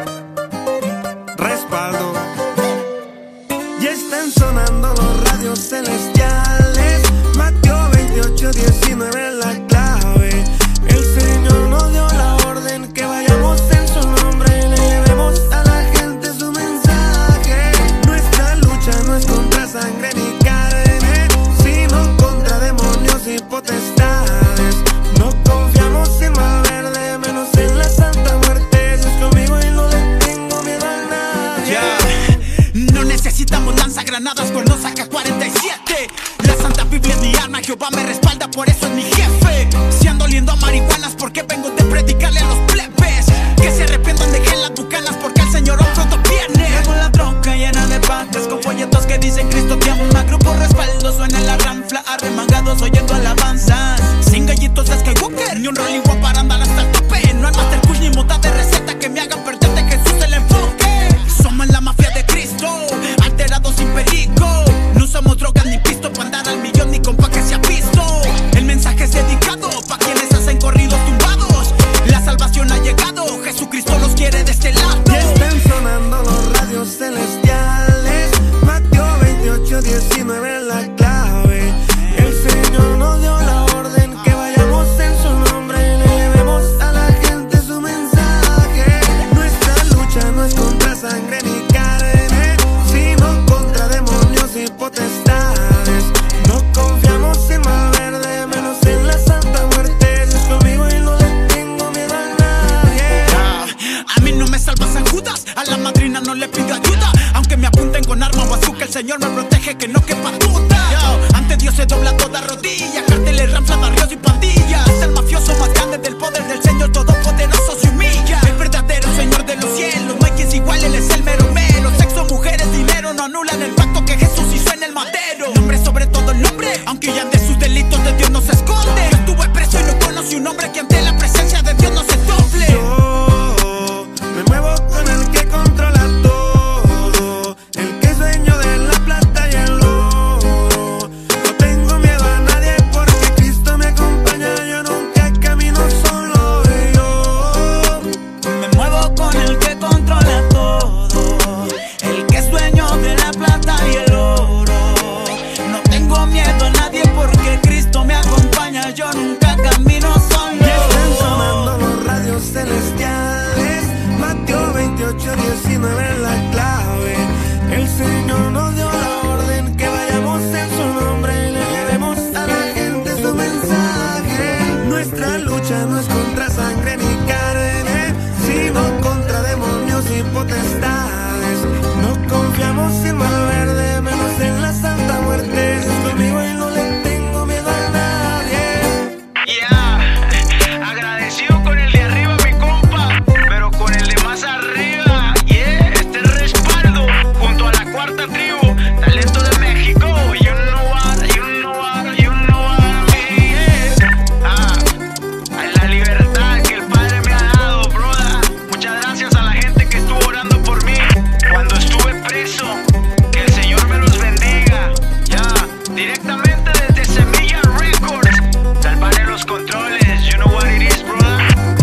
Respaldo. Ya están sonando los radios celestiales. Mateo 28:19 la clave. El Señor nos dio la orden que vayamos en su nombre y le llevemos a la gente su mensaje. Nuestra lucha no es contra sangre ni carne, sino contra demonios y potestades. No confiamos en mal verde, menos en la santa muerte. Dios conmigo y no le tengo miedo a nadie. No necesitamos lanzagranadas, cuernos AK-47. La Santa Biblia es mi arma, Jehová me respalda, por eso es mi jefe. Si ando oliendo a marihuanas, porque vengo de predicarle a los plebes que se arrepientan, dejen las bucanas, porque el Señor pronto viene. Tengo la tronca llena de patas con folletos que dicen Cristo te ama. Grupo respaldo, suena la ranfla, arremangados oyendo alabanzas. Sin gallitos de Skywalker, ni un rolling one para andar hasta el tope. No hay master kush ni moda de receta que me hagan perder de Jesús el enfoque. Somos la mafia de Cristo, alterados sin perico. No usamos drogas ni pisto para andar al millón, ni compa que se ha visto. El mensaje es dedicado pa' quienes hacen corridos tumbados. La salvación ha llegado, Jesucristo los quiere de este lado. Ya están sonando los radios celestiales. Mateo 28:19 es la clave. El Señor nos dio la orden que vayamos en su nombre y le llevemos a la gente su mensaje. Nuestra lucha no es contra sangre ni carne, sino contra demonios y potestades. No confiamos en mal verde, menos en la santa muerte. Dios conmigo y no le tengo miedo a nadie. A mí no me salva San Judas, a la madrina no le pido ayuda. Aunque me apunten con arma o azúcar, el Señor me protege, que no quepa duda. Ante Dios se dobla toda rodilla, carteles, ranflas, barrios y pandillas. El mafioso más grande del poder del Señor todopoderoso se humilla. El verdadero Señor de los cielos, no hay quien se iguale, Él es el mero mero. Sexo, mujeres, dinero no anulan el pacto que Jesús hizo en el madero. Nombre sobre todo el nombre, aunque ya de sus delitos de Dios no se esconde. Yo estuve preso y no conocí un hombre que ante la presencia de Dios no se doble. Yo me muevo con el que controla todo, el que es dueño de la plata y el oro. No tengo miedo a nadie porque Cristo me acompaña. Yo nunca camino solo. Yo me muevo con el que controla todo, el que es dueño de la plata y el oro. No tengo miedo a nadie porque Cristo me acompaña. Yo nunca camino solo. Ya están sonando los radios celestiales. Mateo 28:19 es la clave. El Señor nos dio la orden que vayamos en su nombre y le llevemos a la gente su mensaje. Nuestra lucha no es contra sangre ni carne, sino contra demonios y potestades. No confiamos en mal verde, menos en la santa muerte. Dios conmigo y no le tengo miedo a nadie. Agradecido con el de arriba, mi compa, pero con el de más arriba, este respaldo, junto a la cuarta tribu, talento de México, you know what, a la libertad que el Padre me ha dado, broda. Muchas gracias a la gente que estuvo orando por mí cuando estuve preso, que el Señor me los bendiga, directamente desde Semilla Records, salvaré los controles, you know what it is, broda.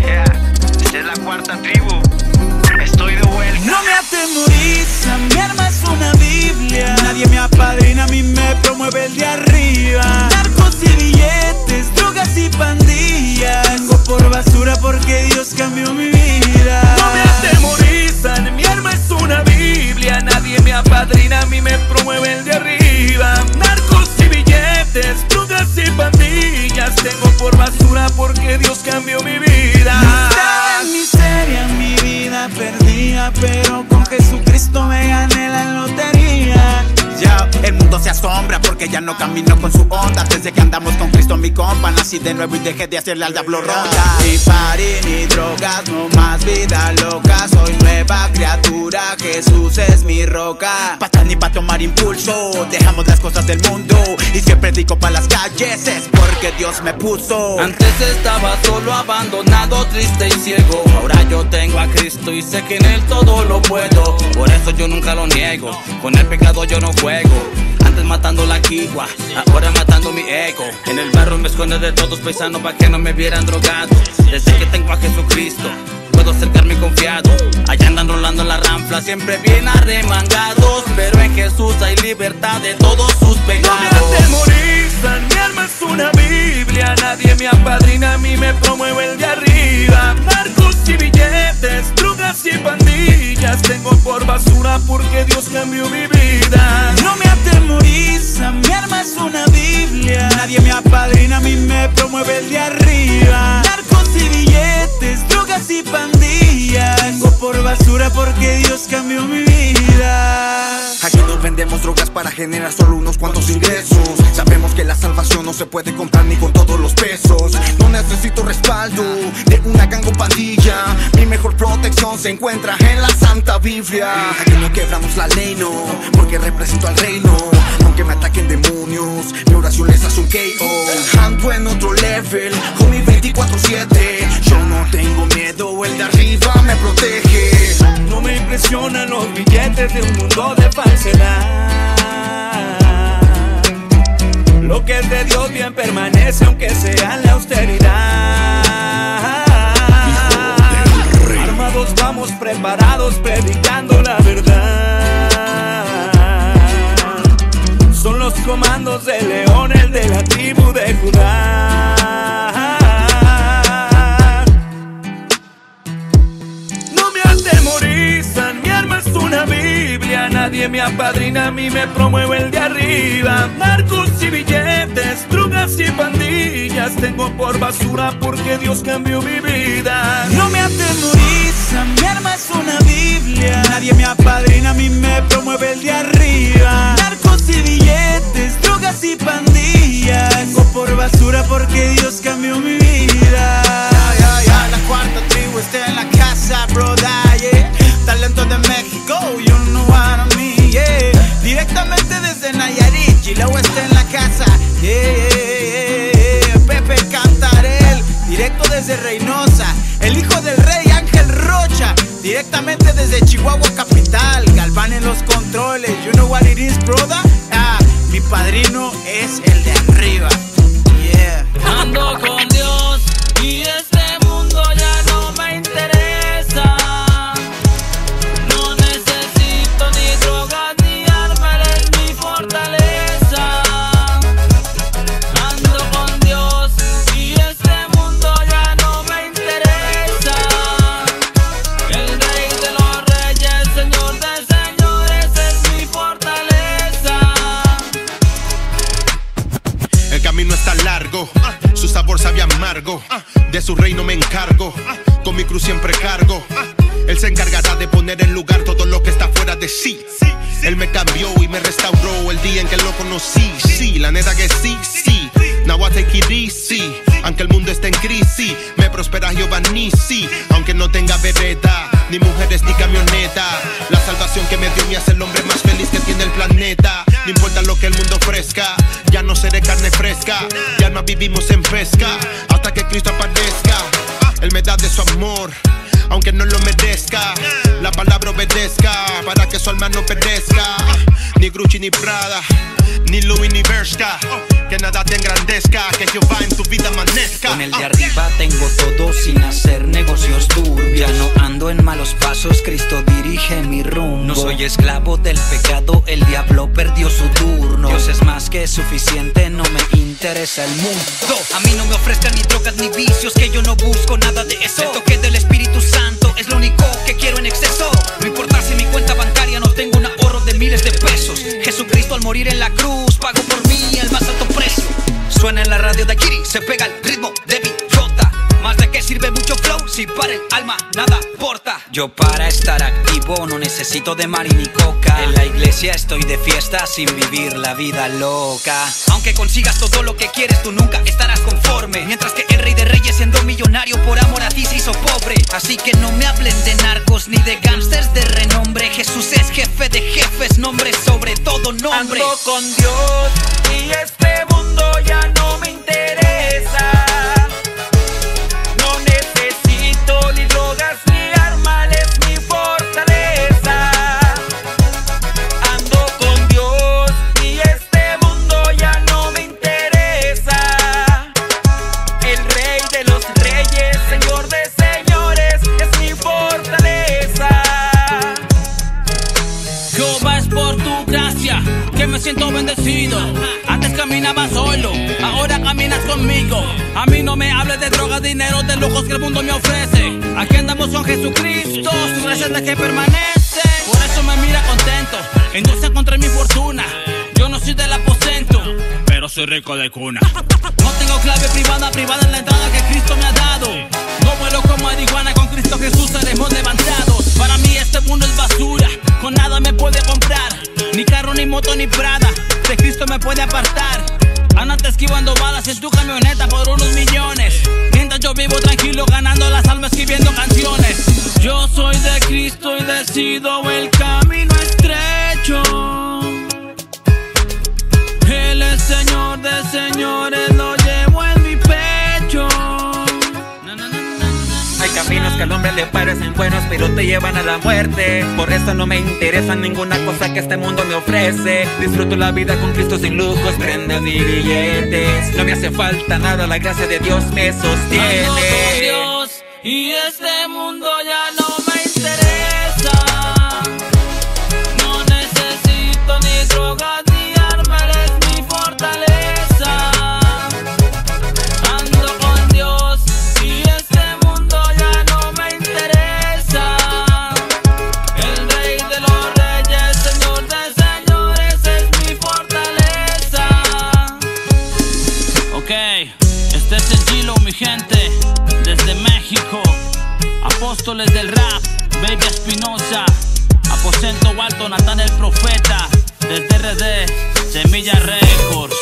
Esta es la cuarta tribu, estoy de vuelta. No me atemoriza, mi arma es una Biblia. Nadie me apadrina, a mí me promueve el de arriba. Narcos y billetes, drogas y pandillas. Vengo por basura porque Dios cambió mi vida. No me atemorizan, mi arma es una Biblia. Nadie me apadrina, a mí me promueve el de arriba. Narcos y billetes, drogas y pandillas. Tengo por basura porque Dios cambió mi vida. Estaba en miseria, mi vida perdida, pero con Jesucristo me gané la lotería. El mundo se asombra porque ya no camino con su onda. Desde que andamos con Cristo, mi compa, nací de nuevo y dejé de hacerle al diablo ronda. Ni party ni drogas, no más vida loca. Soy nueva criatura, Jesús es mi roca. Pa' atrás ni pa' tomar impulso, dejamos las cosas del mundo y siempre digo pa' las calles, es porque Dios me puso. Antes estaba solo, abandonado, triste y ciego. Ahora yo tengo a Cristo y sé que en Él todo lo puedo. Por eso yo nunca lo niego, con el pecado yo no juego. Antes matando la quigua, ahora matando mi ego. En el barro me esconde de todos paisanos pa' que no me vieran drogado. Desde que tengo a Jesucristo puedo acercarme confiado. Allá andan rolando la ranfla, siempre bien arremangados, pero en Jesús hay libertad de todos sus pecados. No me atemorizan, mi alma es una Biblia. Nadie me apadrina, a mí me promueve el de arriba. Narcos y billetes, drogas y pandillas. Tengo por basura porque Dios cambió mi vida. No me atemorizan, mi arma es una Biblia. Nadie me apadrina, a mí me promueve el de arriba. Narcos y billetes, drogas y pandillas. Tengo por basura porque Dios cambió mi vida. Aquí no vendemos drogas para generar solo unos cuantos ingresos. Sabemos que la salvación no se puede comprar ni con todos los pesos. No necesito respaldo de una gang o pandilla. Mi mejor protección se encuentra en la Santa Biblia. Aquí no quebramos la ley, no, porque represento al reino. Aunque me ataquen demonios, mi oración les hace un KO. Ando en otro level, homie 24/7. Yo no tengo miedo, el de arriba me protege. No me impresionan los billetes de un mundo de falsedad. Lo que es de Dios bien permanece aunque sea en la austeridad. Armados vamos preparados predicando la verdad. Son los comandos de León, el de la tribu de Judá. No me atemorizan, mi arma es una Biblia. Nadie me apadrina, a mí me promueve el de arriba. Narcos y billetes, drogas y pandillas tengo por basura porque Dios cambió mi vida. No me atemorizan, mi arma es una Biblia. Nadie me apadrina, a mí me promueve el de arriba. Narcos y billetes, drogas y pandillas tengo por basura porque Dios cambió mi vida. La cuarta tribu está en la casa, broda, yeah. Talento de México, you know what I mean, yeah. Directamente desde Nayarit, Chilao está en la casa, yeah. Pepe Cantarel, directo desde Reynosa. El hijo del rey Ángel Rocha, directamente desde Chihuahua capital. Galván en los controles, you know what it is, brother. Mi padrino es el de arriba, yeah. Ando con Dios y este mundo ya no me interesa. No necesito ni drogas ni armas, es mi fortaleza. Ando con Dios y este mundo ya no me interesa. El rey de los reyes, señor de señores, es mi fortaleza. El camino está largo, su sabor sabe amargo. De su reino me encargo, con mi cruz siempre cargo. Él se encargará de poner en lugar todo lo que está fuera de sí. Él me cambió y me restauró el día en que lo conocí. Sí, la neta que sí, sí. Now I take it easy. Aunque el mundo esté en crisis, me prospera Jehová Nisi. Aunque no tenga vereda, ni mujeres ni camioneta, la salvación que me dio me hace el hombre más feliz que tiene el planeta. No importa lo que el mundo ofrezca, ya no seré carne fresca. Ya no vivimos en pesca, hasta que Cristo aparezca. Él me da de su amor, aunque no lo merezca. La palabra obedezca, para que su alma no perezca. Ni Gucci ni Prada, ni Louis ni Bershka, que nada te engrandezca, que Jehová en tu vida amanezca. Con el de arriba tengo todo sin hacer negocios turbios. Ya no ando en malos pasos, Cristo dirige mi rumbo. No soy esclavo del pecado, el diablo perdió su turno. Dios es más que suficiente, no me interesa el mundo. A mí no me ofrezcan ni drogas ni vicios, que yo no busco nada de eso. El toque del Espíritu Santo es lo único que quiero en exceso. No importa si mi cuenta bancaria no tengo un ahorro de miles de pesos. Jesucristo al morir en la cruz pagó por mí el más alto precio. Suena en la radio de Kiri, se pega el ritmo de Billota. Más de qué sirve mucho flow, si para el alma nada importa. Yo para estar activo no necesito de mar ni coca. En la iglesia estoy de fiesta sin vivir la vida loca. Aunque consigas todo lo que quieres, tú nunca estarás conforme. Mientras que el rey de reyes siendo millonario por amor a ti se hizo pobre. Así que no me hablen de narcos ni de gángsters de renombre. Jesús es jefe de jefes, nombre sobre todo nombre. Ando con Dios y este mundo ya no me interesa. No necesito ni drogas ni armas, es mi fortaleza. Ando con Dios y este mundo ya no me interesa. El rey de los reyes, señor de señores, es mi fortaleza. Jehová es por tu gracia que me siento bendecido. Antes caminaba solo, ahora caminas conmigo. A mí no me hables de drogas, dinero, de lujos que el mundo me ofrece. Aquí andamos con Jesucristo, su gracia es la que permanece. Por eso me mira contento, en Dios encontré mi fortuna. Yo no soy del aposento, pero soy rico de cuna. No tengo clave privada en la entrada que Cristo me ha dado. No muero con marihuana, con Cristo Jesús seremos levantados. Para mí este mundo es basura, con nada me puede comprar. Ni carro, ni moto, ni Prada, de Cristo me puede apartar. Andas esquivando balas en tu camioneta por unos millones, mientras yo vivo tranquilo ganando las almas escribiendo canciones. Yo soy de Cristo y decido el camino estrecho. Él es Señor de señores, lo llevo en mi pecho. Hay caminos que al hombre le parecen buenos, pero te llevan a la muerte. Por eso no me interesa ninguna cosa que este mundo me ofrece. Disfruto la vida con Cristo sin lujos, prendas ni billetes. No me hace falta nada, la gracia de Dios me sostiene. Ando con Dios y este mundo ya no me interesa. No necesito ni drogas ni armas, eres mi fortaleza. Ando con Dios y este mundo ya no me interesa. El Rey de los Reyes, Señor de señores, es mi fortaleza. Ok, este es el Gilo, mi gente, desde México. Apóstoles del rap, Baby Espinosa, Aposento Alto, Natán el Profeta, desde RD, Semilla Records.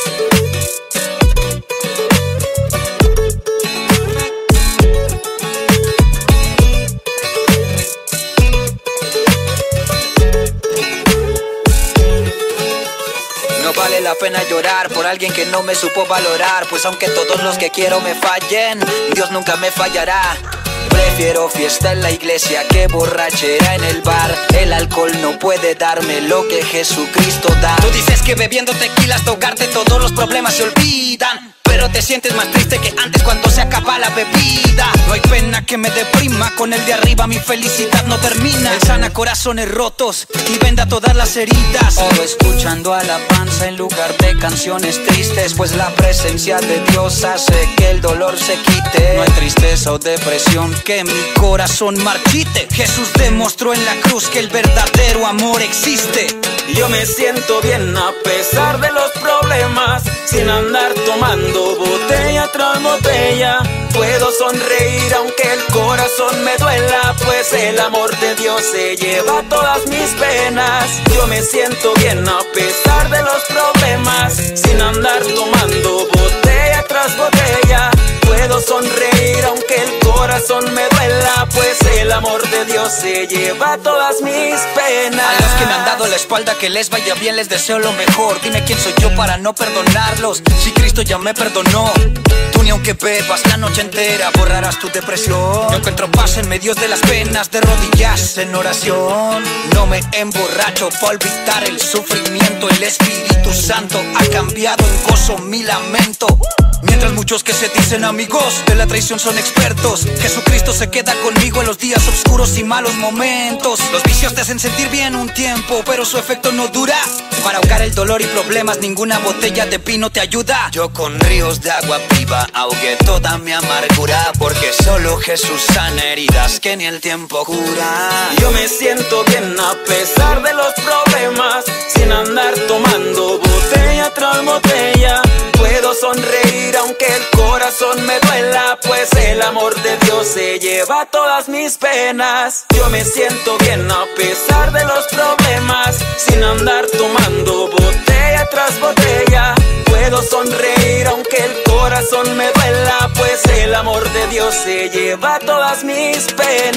No vale la pena llorar por alguien que no me supo valorar, pues aunque todos los que quiero me fallen, Dios nunca me fallará. Prefiero fiesta en la iglesia que borrachera en el bar. El alcohol no puede darme lo que Jesucristo da. Tú dices que bebiendo tequila hasta ahogarte todos los problemas se olvidan, pero te sientes más triste que antes cuando se acaba la bebida. No hay pena que me deprima, con el de arriba mi felicidad no termina. Él sana corazones rotos y venda todas las heridas. Solo escuchando alabanza en lugar de canciones tristes, pues la presencia de Dios hace que el dolor se quite. No hay tristeza o depresión que mi corazón marchite. Jesús demostró en la cruz que el verdadero amor existe. Yo me siento bien a pesar de los problemas, sin andar tomando botella tras botella. Puedo sonreír aunque el corazón me duela, pues el amor de Dios se lleva todas mis penas. Yo me siento bien a pesar de los problemas, sin andar tomando botella tras botella. Puedo sonreír aunque el corazón me duela, pues el amor de Dios se lleva todas mis penas. A los que me han dado la espalda, que les vaya bien, les deseo lo mejor. Dime quién soy yo para no perdonarlos, si Cristo ya me perdonó. Tú ni aunque bebas la noche entera borrarás tu depresión. Yo encuentro paz en medio de las penas, de rodillas en oración. No me emborracho para olvidar el sufrimiento. El Espíritu Santo ha cambiado en gozo mi lamento. Mientras muchos que se dicen amigos de la traición son expertos, Jesucristo se queda conmigo en los días oscuros y malos momentos. Los vicios te hacen sentir bien un tiempo, pero su efecto no dura. Para ahogar el dolor y problemas ninguna botella de vino te ayuda. Yo con ríos de agua viva ahogué toda mi amargura, porque solo Jesús sana heridas que ni el tiempo cura. Yo me siento bien a pesar de los problemas, sin andar tomando botella tras botella. Puedo sonreír aunque el corazón me duela, pues el amor de Dios se lleva todas mis penas. Yo me siento bien a pesar de los problemas, sin andar tomando botella tras botella. Puedo sonreír aunque el corazón me duela, pues el amor de Dios se lleva todas mis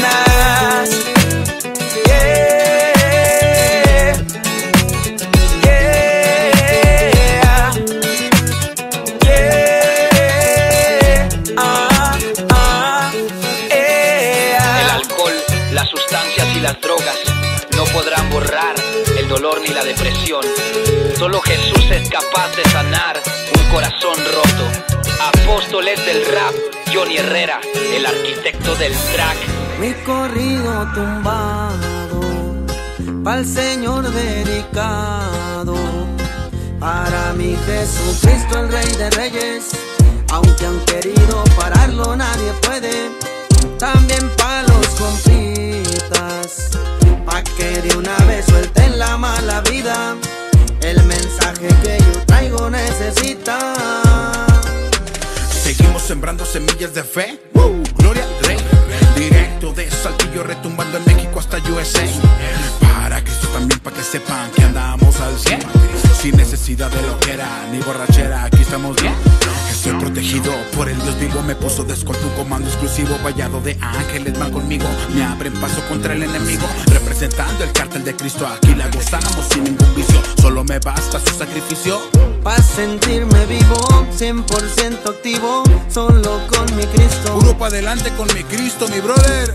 penas. Yeah. Las sustancias y las drogas no podrán borrar el dolor ni la depresión. Solo Jesús es capaz de sanar un corazón roto. Apóstoles del rap, Johnny Herrera, el arquitecto del track. Mi corrido tumbado, pa'l Señor dedicado. Para mi Jesucristo el Rey de Reyes, aunque han querido pararlo nadie puede. También pa' los compitas, pa' que de una vez suelten la mala vida. El mensaje que yo traigo necesita. Seguimos sembrando semillas de fe. Gloria al Rey. Diré directo de Saltillo, retumbando en México hasta USA. Para Cristo también, para que sepan que andamos al 100. Sin necesidad de loquera ni borrachera, aquí estamos bien. Estoy protegido por el Dios vivo, me puso de escolta un comando exclusivo, vallado de ángeles van conmigo, me abren paso contra el enemigo, representando el cártel de Cristo, aquí la gozamos sin ningún vicio, solo me basta su sacrificio. Pa' sentirme vivo, 100% activo, solo con mi Cristo. Puro pa' adelante con mi Cristo, mi brother.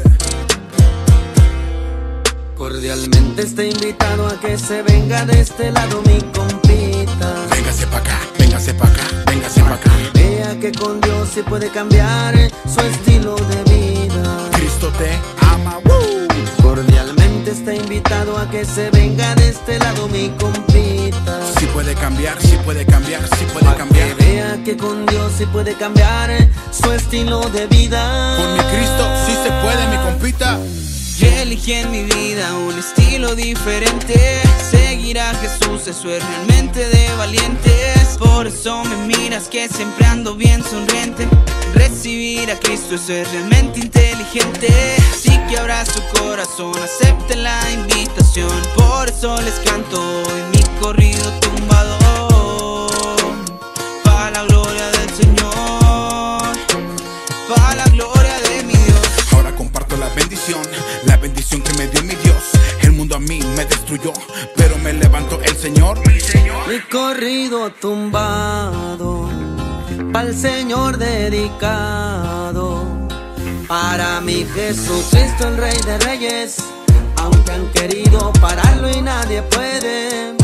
Cordialmente está invitado a que se venga de este lado mi compita. Véngase pa' acá, véngase pa' acá, véngase pa' acá. Vea que con Dios se puede cambiar su estilo de vida. Cristo te ama, woo. Cordialmente está invitado a que se venga de este lado mi compita. Si puede cambiar, si puede cambiar, si puede cambiar. Que vea que con Dios se puede cambiar su estilo de vida. Con mi Cristo sí se puede, mi compita. Yo elegí en mi vida un estilo diferente. Seguir a Jesús, eso es realmente de valientes. Por eso me miras que siempre ando bien sonriente. Recibir a Cristo, eso es realmente inteligente. Así que abra su corazón, acepte la invitación. Por eso les canto en mi corrido tumbador. Para la gloria del Señor, para la gloria de mi Dios. Ahora comparto la bendición que me dio mi Dios. El mundo a mí me destruyó, pero me levantó el Señor. Mi corrido tumbado, pa'l Señor dedicado. Para mi Jesucristo el Rey de Reyes, aunque han querido pararlo y nadie puede.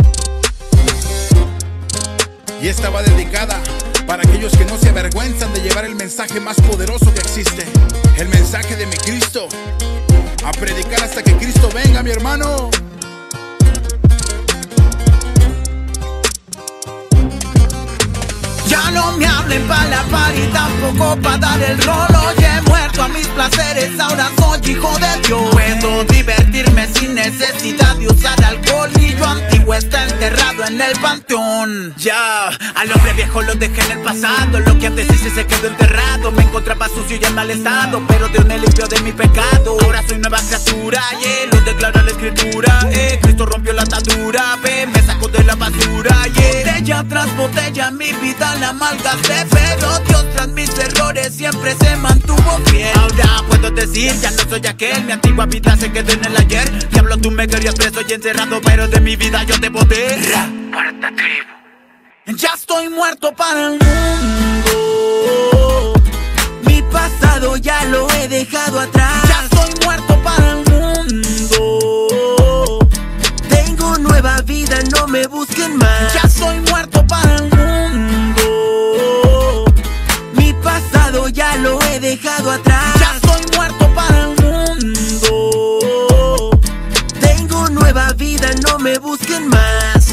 Y esta va dedicada para aquellos que no se avergüenzan de llevar el mensaje más poderoso que existe, el mensaje de mi Cristo. A predicar hasta que Cristo venga, mi hermano. Ya no me hablen pa' la par y tampoco pa' dar el rol. Hoy he muerto a mis placeres, ahora soy hijo de Dios. Puedo divertirme sin necesidad de usar alcohol. Y yo antiguo está enterrado en el panteón. Ya, al hombre viejo lo dejé en el pasado. Lo que antes hice se quedó enterrado. Me encontraba sucio y en mal estado, pero Dios me limpió de mi pecado. Ahora soy nueva criatura, lo declara la escritura. Cristo rompió la atadura, me sacó de la basura. Botella tras botella mi vida la malgasté, pero Dios tras mis errores siempre se mantuvo fiel. Ahora puedo decir, ya no soy aquel, mi antigua vida se quedó en el ayer. Diablo, tú me querías preso y encerrado, pero de mi vida yo te boté. Cuarta tribu. Ya estoy muerto para el mundo, mi pasado ya lo he dejado atrás. Ya estoy muerto para el mundo, tengo nueva vida, no me busquen más. Ya estoy muerto para el mundo, mi pasado ya lo he dejado atrás. Ya estoy muerto para el mundo, tengo nueva vida, no me busquen más.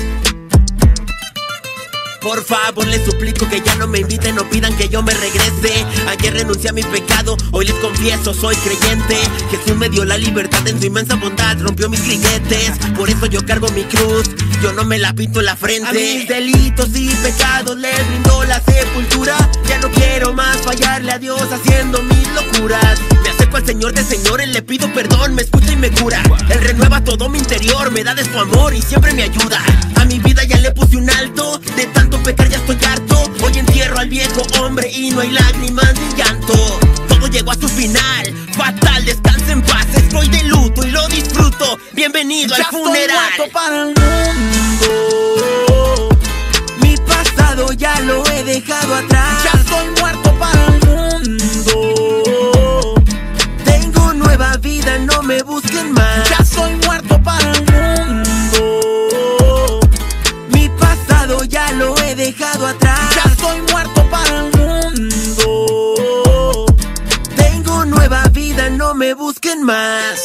Por favor les suplico que ya no me inviten, no pidan que yo me regrese. Ayer renuncié a mi pecado, hoy les confieso, soy creyente. Jesús me dio la libertad en su inmensa bondad, rompió mis grilletes. Por eso yo cargo mi cruz, yo no me la pinto en la frente. A mis delitos y pecados les brindo la sepultura. Ya no quiero más fallarle a Dios haciendo mis locuras. Me acerco al Señor de señores, le pido perdón, me escucha y me cura. Él renueva todo mi interior, me da de su amor y siempre me ayuda. A mi vida ya le puse un alto, de tanto pecar ya estoy harto. Hoy entierro al viejo hombre y no hay lágrimas ni llanto. Todo llegó a su final, fatal, descansa en paz. Estoy de luto y lo disfruto, bienvenido al funeral. Ya estoy muerto para el mundo, mi pasado ya lo he dejado atrás. Ya estoy muerto para el mundo, tengo nueva vida, no me busquen más. Ya estoy muerto para el mundo, mi pasado ya lo he dejado atrás. Ya estoy muerto para el mundo, tengo nueva vida, no me busquen más.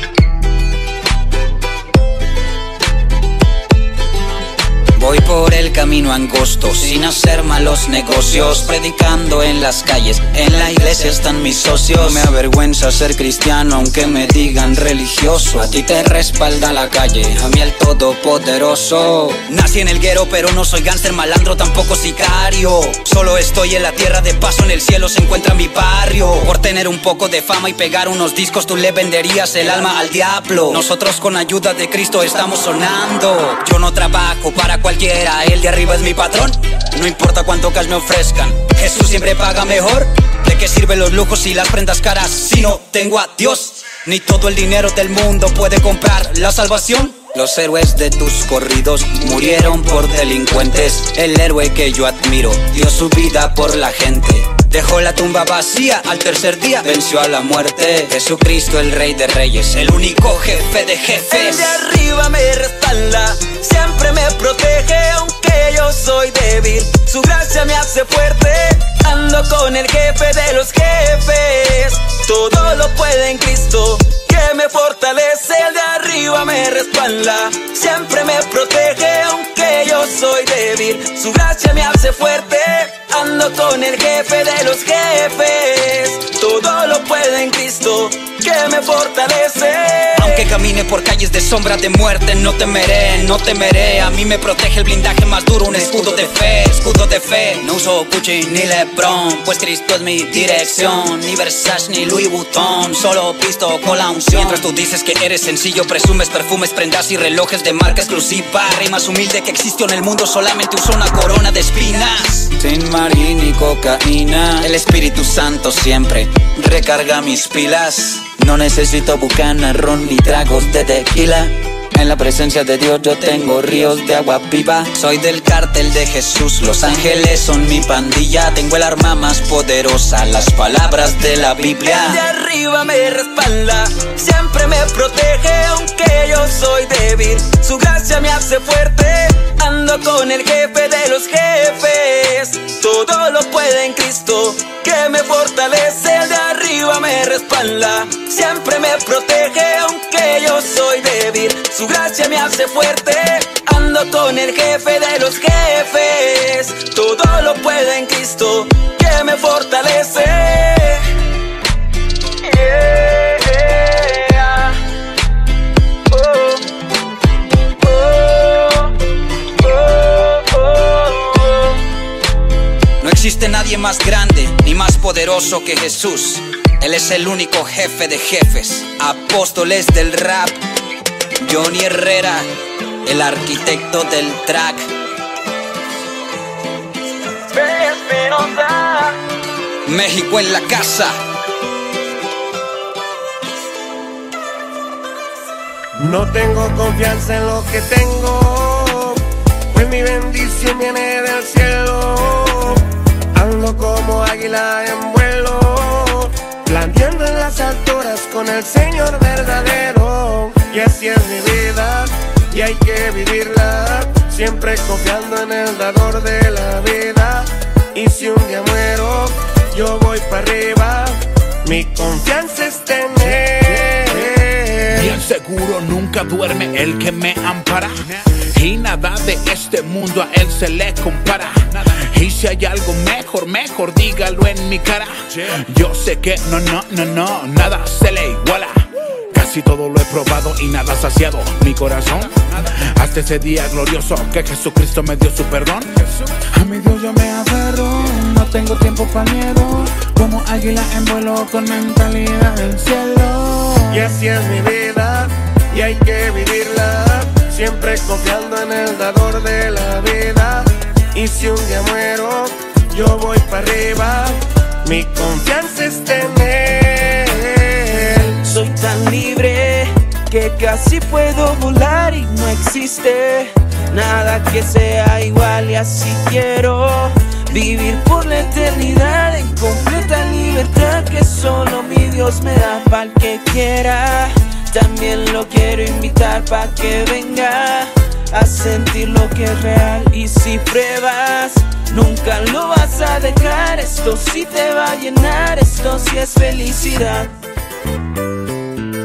Voy por el camino angosto, sin hacer malos negocios, predicando en las calles, en la iglesia están mis socios. No me avergüenza ser cristiano aunque me digan religioso. A ti te respalda la calle, a mí el todopoderoso. Nací en el guero pero no soy gánster, malandro, tampoco sicario. Solo estoy en la tierra de paso, en el cielo se encuentra mi barrio. Por tener un poco de fama y pegar unos discos tú le venderías el alma al diablo. Nosotros con ayuda de Cristo estamos sonando. Yo no trabajo para cualquiera, el de arriba es mi patrón. No importa cuánto cash me ofrezcan, Jesús siempre paga mejor. ¿De qué sirven los lujos y las prendas caras si no tengo a Dios? Ni todo el dinero del mundo puede comprar la salvación. Los héroes de tus corridos murieron por delincuentes. El héroe que yo admiro dio su vida por la gente. Dejó la tumba vacía, al tercer día venció a la muerte. Jesucristo, el Rey de Reyes, el único jefe de jefes. El de arriba me respalda, siempre me protege, aunque yo soy débil. Su gracia me hace fuerte, ando con el jefe de los jefes. Todo lo puede en Cristo, que me fortalece. El de arriba me respalda, siempre me protege, aunque yo soy débil. Su gracia me hace fuerte, ando con el jefe de los jefes. Todo lo puede en Cristo, que me fortalece. Aunque camine por calles de sombra de muerte, no temeré, no temeré. A mí me protege el blindaje más duro, un escudo de fe, escudo de fe. No uso Gucci ni LeBron, pues Cristo es mi dirección. Ni Versace ni Louis Vuitton, solo pisto con la unción. Mientras tú dices que eres sencillo, presumes perfumes, prendas y relojes de marca exclusiva. Rey más humilde que existió en el mundo, solamente uso una corona de espinas. Sin marín ni cocaína, el Espíritu Santo siempre recarga mis pilas. No necesito bucana, ron ni tragos de tequila. En la presencia de Dios yo tengo ríos de agua viva. Soy del cártel de Jesús, los ángeles son mi pandilla. Tengo el arma más poderosa, las palabras de la Biblia. El de arriba me respalda, siempre me protege, aunque yo soy débil. Su gracia me hace fuerte, ando con el jefe de los jefes. Todo lo puede en Cristo, que me fortalece. El de arriba me respalda, siempre me protege, aunque yo soy débil. Su gracia me hace fuerte, ando con el jefe de los jefes. Todo lo puede en Cristo, que me fortalece. Yeah. Oh. Oh. Oh. No existe nadie más grande ni más poderoso que Jesús. Él es el único jefe de jefes, apóstoles del rap. Johnny Herrera, el arquitecto del track. México en la casa. No tengo confianza en lo que tengo, pues mi bendición viene del cielo. Ando como águila en vuelo, planteando en las alturas con el Señor verdadero. Y así es mi vida, y hay que vivirla, siempre confiando en el dador de la vida. Y si un día muero, yo voy para arriba, mi confianza está en Él. Bien seguro nunca duerme el que me ampara, y nada de este mundo a Él se le compara. Y si hay algo mejor, mejor dígalo en mi cara. Yo sé que no, nada se le iguala. Casi todo lo he probado y nada ha saciado mi corazón, hasta ese día glorioso que Jesucristo me dio su perdón. A mi Dios yo me aferro, no tengo tiempo para miedo, como águila en vuelo con mentalidad del cielo. Y así es mi vida, y hay que vivirla, siempre confiando en el dador de la vida. Y si un día muero, yo voy para arriba, mi confianza está en Él. Soy tan libre que casi puedo volar y no existe nada que sea igual, y así quiero vivir por la eternidad en completa libertad que solo mi Dios me da pa'l que quiera. También lo quiero invitar pa' que venga a sentir lo que es real, y si pruebas nunca lo vas a dejar. Esto sí te va a llenar, esto sí es felicidad.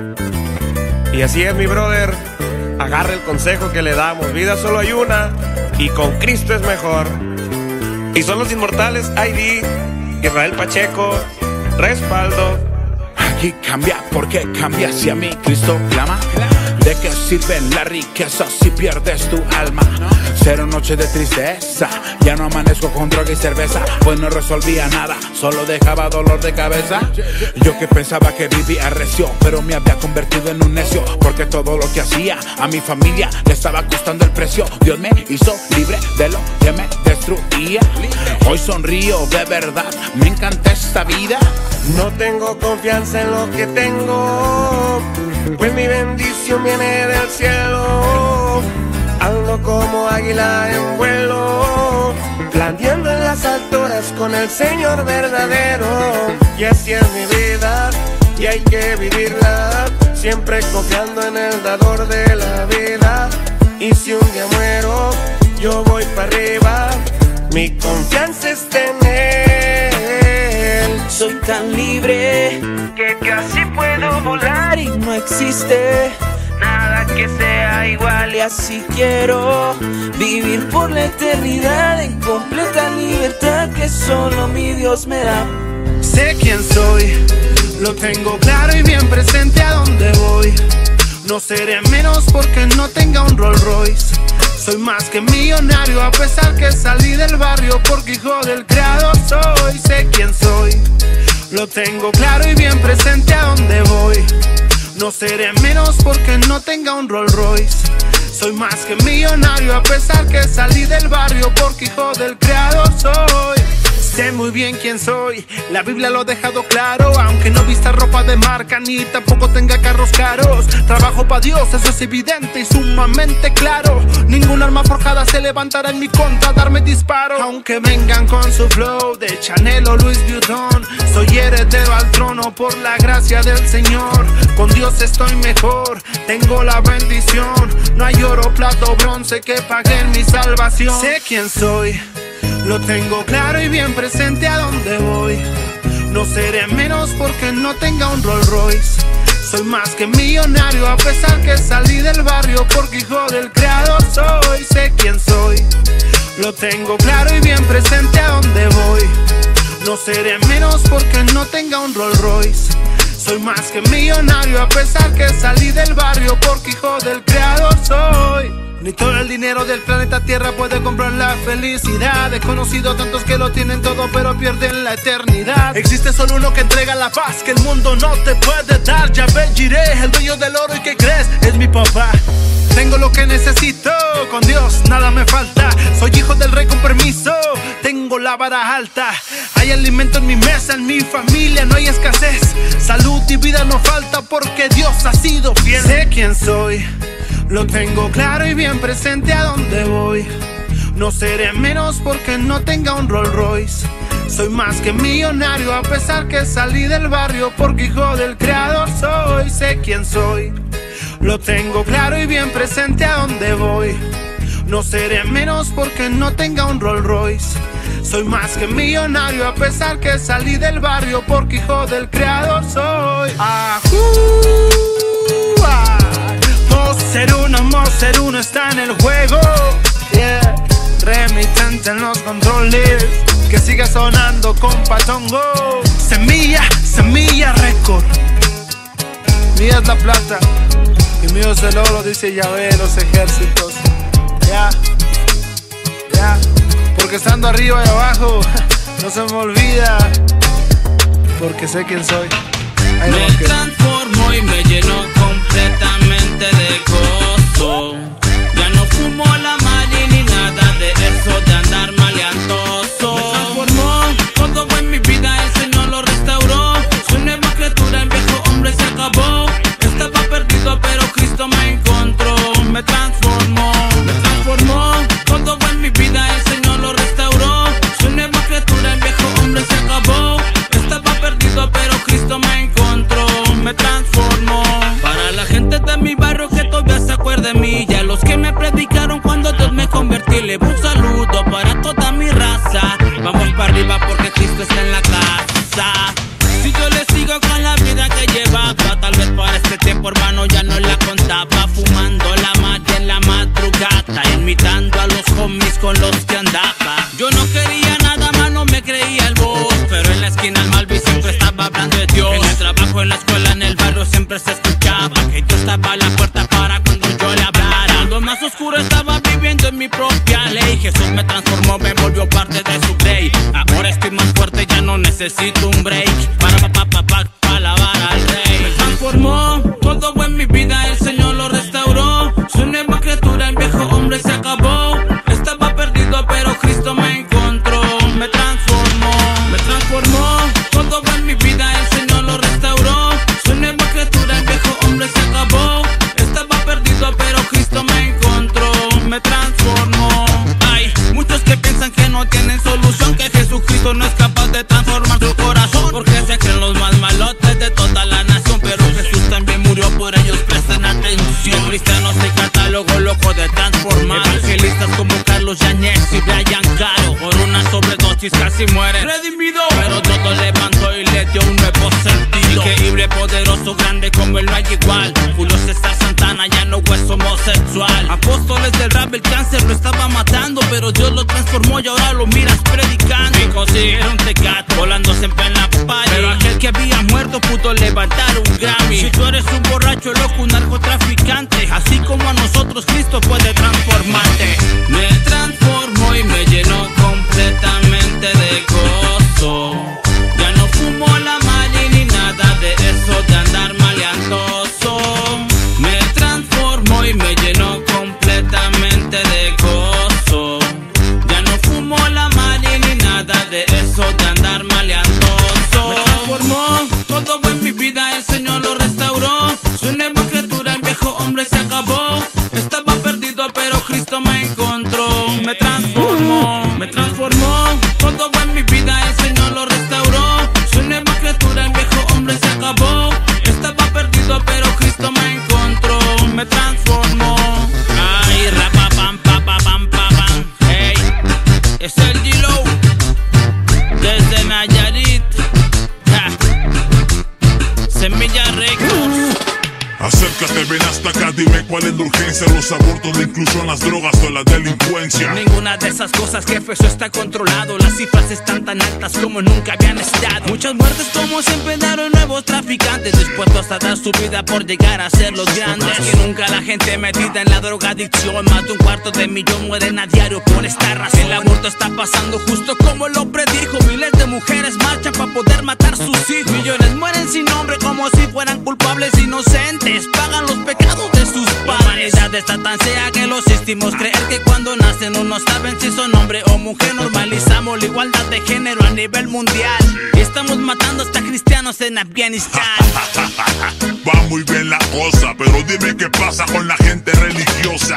Y así es, mi brother, agarra el consejo que le damos. Vida solo hay una, y con Cristo es mejor. Y son los inmortales ID, Israel Pacheco, Respaldo. Aquí cambia porque cambia si a mí Cristo clama. ¿De qué sirven las riquezas si pierdes tu alma? Cero noche de tristeza, ya no amanezco con droga y cerveza, pues no resolvía nada, solo dejaba dolor de cabeza. Yo que pensaba que vivía recio, pero me había convertido en un necio, porque todo lo que hacía a mi familia le estaba costando el precio. Dios me hizo libre de lo que me destruía. Hoy sonrío de verdad, me encanta esta vida. No tengo confianza en lo que tengo, pues mi bendición viene del cielo. Ando como águila en vuelo, planeando en las alturas con el Señor verdadero. Y así es mi vida, y hay que vivirla, siempre confiando en el dador de la vida. Y si un día muero, yo voy para arriba, mi confianza está en Él. Soy tan libre que casi puedo volar y no existe nada que sea igual, y así quiero vivir por la eternidad en completa libertad que solo mi Dios me da. Sé quién soy, lo tengo claro y bien presente a donde voy. No seré menos porque no tenga un Rolls Royce. Soy más que millonario a pesar que salí del barrio, porque hijo del creador soy. Sé quién soy, lo tengo claro y bien presente a donde voy. No seré menos porque no tenga un Rolls Royce. Soy más que millonario a pesar que salí del barrio, porque hijo del creador soy. Sé muy bien quién soy, la Biblia lo ha dejado claro. Aunque no vista ropa de marca ni tampoco tenga carros caros, trabajo para Dios, eso es evidente y sumamente claro. Ningún arma forjada se levantará en mi contra a darme disparo. Aunque vengan con su flow de Chanel o Louis Vuitton, soy heredero al trono por la gracia del Señor. Con Dios estoy mejor, tengo la bendición. No hay oro, plata o bronce que paguen mi salvación. Sé quién soy, lo tengo claro y bien presente a donde voy. No seré menos porque no tenga un Rolls Royce. Soy más que millonario a pesar que salí del barrio, porque hijo del creador soy. Sé quién soy, lo tengo claro y bien presente a donde voy. No seré menos porque no tenga un Rolls Royce. Soy más que millonario a pesar que salí del barrio, porque hijo del creador soy. Ni todo el dinero del planeta Tierra puede comprar la felicidad. He conocido tantos que lo tienen todo pero pierden la eternidad. Existe solo uno que entrega la paz que el mundo no te puede dar. Yahvé Jireh, el dueño del oro, y ¿qué crees? Es mi papá. Tengo lo que necesito, con Dios nada me falta. Soy hijo del rey con permiso, tengo la vara alta. Hay alimento en mi mesa, en mi familia no hay escasez. Salud y vida no falta porque Dios ha sido fiel. Sé quién soy, lo tengo claro y bien presente a donde voy. No seré menos porque no tenga un Rolls Royce. Soy más que millonario a pesar que salí del barrio, porque hijo del creador soy. Sé quién soy, lo tengo claro y bien presente a donde voy. No seré menos porque no tenga un Rolls Royce. Soy más que millonario a pesar que salí del barrio, porque hijo del creador soy. Ser uno está en el juego, yeah. Remitente en los controles, que siga sonando con Patongo. Semilla récord. Mía es la plata y mío es el oro, dice Yahvé de los ejércitos. Ya, porque estando arriba y abajo no se me olvida, porque sé quién soy. Me transformo y me lleno completamente de gozo. Ya no fumo la mali ni nada de eso de andar maleantoso. Me transformó, todo en mi vida el Señor lo restauró. Soy nueva criatura, el viejo hombre se acabó. Estaba perdido pero Cristo me encontró. Me transformó, todo en mi vida el Señor lo restauró. Soy nueva criatura, el viejo hombre se acabó. Estaba perdido pero Cristo me encontró. Me transformó. Para la gente de mi barrio que todavía se acuerda de mí, y a los que me predicaron cuando Dios me convertí, le un saludo para toda mi raza. Vamos para arriba porque Cristo está en la casa. Si yo le sigo con la vida que llevaba, tal vez para este tiempo, hermano, ya no la contaba. Fumando la malla en la madrugada, imitando a los homies oscuro estaba viviendo en mi propia ley. Jesús me transformó, me volvió parte de su grey. Ahora estoy más fuerte, ya no necesito un break. Para alabar al rey. Me transformó, todo en mi vida el Señor lo restauró. Soy nueva criatura, el viejo hombre se acabó. Estaba perdido pero Cristo me encontró. Me transformó, todo en mi vida el Señor lo restauró. Soy nueva criatura, el viejo hombre se acabó. Estaba perdido pero Cristo me encontró. Me transformó. Hay muchos que piensan que no tienen solución, que Jesucristo no es capaz de transformar su corazón, porque se creen los más malotes de toda la nación. Pero Jesús también murió por ellos, presten atención. Cristianos de catálogo loco de transformar. Evangelistas como Carlos Yáñez y Brian Caro, por una sobredosis casi mueren. Redimido, pero todo levantó y le dio un nuevo sentido. Increíble, poderoso, grande como él no hay igual. Julio César Santana ya no es homosexual. Apóstoles del rap, el cáncer lo estaba matando, pero Dios lo transformó y ahora lo miras predicando. Y consiguieron Tecate, volando siempre en la pared. Pero aquel que había muerto pudo levantar un Grammy. Si tú eres un borracho, loco, un narcotraficante, así como a nosotros Cristo puede transformarte. Me transformó y me llenó completamente de gozo. Ya no fumo la mali ni nada de eso de andar maleantoso. Me transformó y me llenó completamente de gozo. Ya no fumo la mali ni nada de eso de andar maleantoso. Me transformó, todo en mi vida el Señor lo restauró. Soy nueva criatura, el viejo hombre se acabó. Estaba perdido pero Cristo me encontró. Me transformó, todo en mi vida el Señor lo restauró. Soy nueva criatura, el viejo hombre se acabó. Estaba perdido pero Cristo me encontró. Me transformó. Ay, rapa pam pam pam pam. Hey, es el G-Lo desde Nayarit. Ja. Semilla Records. Acércate, ven hasta acá, dime cuál es la urgencia. Los abortos, la inclusión, las drogas o la delincuencia. Ninguna de esas cosas, jefe, eso está controlado. Las cifras están tan altas como nunca habían estado. Muchas muertes como siempre daron nuevos traficantes, dispuestos a dar su vida por llegar a ser los grandes. Y nunca la gente metida en la drogadicción. Más de 250,000 mueren a diario por esta razón. El aborto está pasando justo como lo predijo. Miles de mujeres marchan para poder matar sus hijos. Millones mueren sin nombre como si fueran culpables inocentes. Pagan los pecados de sus padres. La humanidad está tan ciega que los hicimos creer que cuando nacen no saben si son hombre o mujer. Normalizamos la igualdad de género a nivel mundial y estamos matando hasta cristianos en Afganistán. Va muy bien la cosa, pero dime qué pasa con la gente religiosa.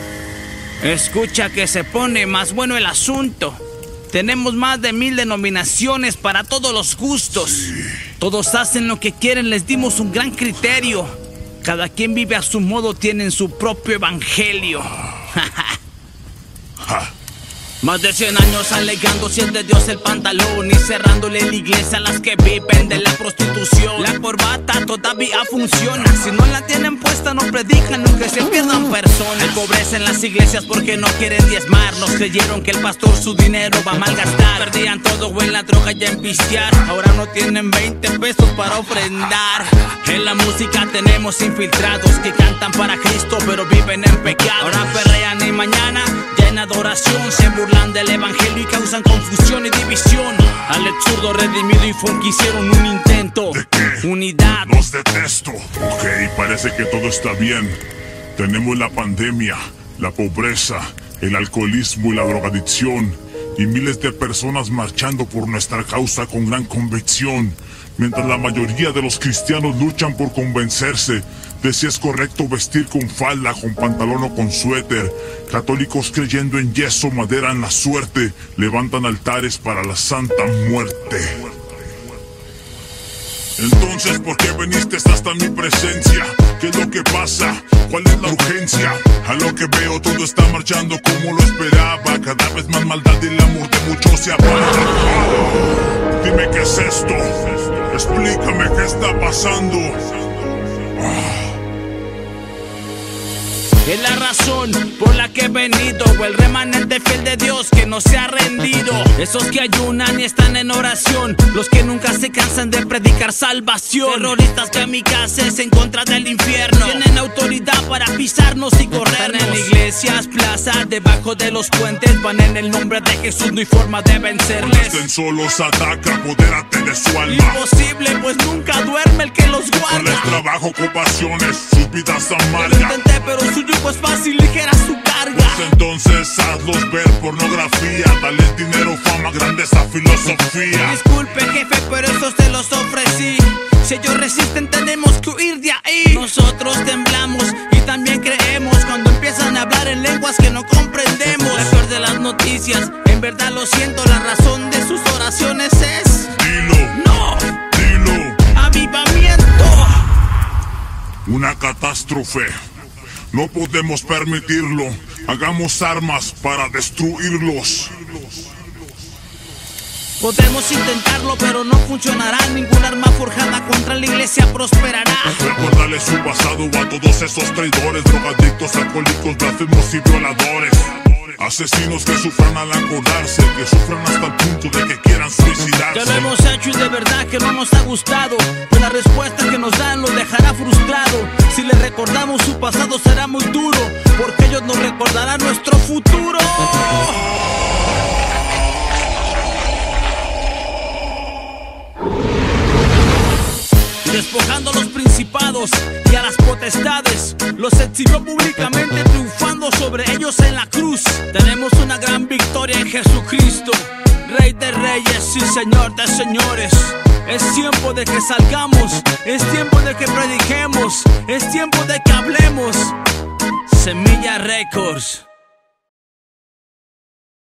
Escucha que se pone más bueno el asunto. Tenemos más de 1000 denominaciones para todos los gustos. Todos hacen lo que quieren, les dimos un gran criterio. Cada quien vive a su modo, tienen su propio evangelio. Más de 100 años alegando si es de Dios el pantalón y cerrándole la iglesia a las que viven de la prostitución. La corbata todavía funciona, si no la tienen puesta no predican aunque se pierdan personas. Hay pobreza en las iglesias porque no quieren diezmar. Nos creyeron que el pastor su dinero va a malgastar. Perdían todo en la droga y en pistear. Ahora no tienen 20 pesos para ofrendar. En la música tenemos infiltrados que cantan para Cristo pero viven en pecado. Ahora perrean y mañana ya en adoración se burlan del evangelio y causan confusión y división. Alex Zurdo, Redimido y Funky hicieron un intento. ¿De qué? Unidad. Los detesto. Ok, parece que todo está bien. Tenemos la pandemia, la pobreza, el alcoholismo y la drogadicción, y miles de personas marchando por nuestra causa con gran convicción, mientras la mayoría de los cristianos luchan por convencerse de si es correcto vestir con falda, con pantalón o con suéter. Católicos creyendo en yeso, madera en la suerte, levantan altares para la santa muerte. Entonces, ¿por qué viniste hasta mi presencia? ¿Qué es lo que pasa? ¿Cuál es la urgencia? A lo que veo todo está marchando como lo esperaba. Cada vez más maldad y el amor de muchos se aparta. Dime qué es esto. Explícame qué está pasando. Es la razón por la que he venido, el remanente fiel de Dios que no se ha rendido. Esos que ayunan y están en oración, los que nunca se cansan de predicar salvación. Terroristas kamikazes en contra del infierno, tienen autoridad para pisarnos y corrernos. Están en iglesias, plazas, debajo de los puentes, van en el nombre de Jesús, no hay forma de vencerles. Estén solos, ataca, apodérate de su alma. Imposible, pues nunca duerme el que los guarda. No les trabajo con pasiones, sus vidas amargas. Lo intenté, pero su yugo es fácil, ligera su carga. Pues entonces hazlos ver pornografía, dale dinero, fama, grandeza, filosofía. Disculpe jefe, pero eso se los ofrecí. Si ellos resisten tenemos que huir de ahí. Nosotros temblamos y también creemos cuando empiezan a hablar en lenguas que no comprendemos. La peor de las noticias, en verdad lo siento, la razón de sus oraciones es dilo, no, dilo, avivamiento. Una catástrofe, no podemos permitirlo. Hagamos armas para destruirlos. Podemos intentarlo, pero no funcionará. Ningún arma forjada contra la iglesia prosperará. Recuérdale su pasado a todos esos traidores, drogadictos, alcohólicos, blasfemos y violadores. Asesinos que sufran al acordarse, que sufran hasta el punto de que quieran suicidarse. Ya lo hemos hecho y de verdad que no nos ha gustado, pues la respuesta que nos dan lo dejará frustrado. Si le recordamos su pasado será muy duro, porque ellos nos recordarán nuestro futuro. Despojando a los principados y a las potestades, los exhibió públicamente, triunfando sobre ellos en la cruz. Tenemos una gran victoria en Jesucristo, Rey de reyes y Señor de señores. Es tiempo de que salgamos, es tiempo de que prediquemos, es tiempo de que hablemos. Semilla Records.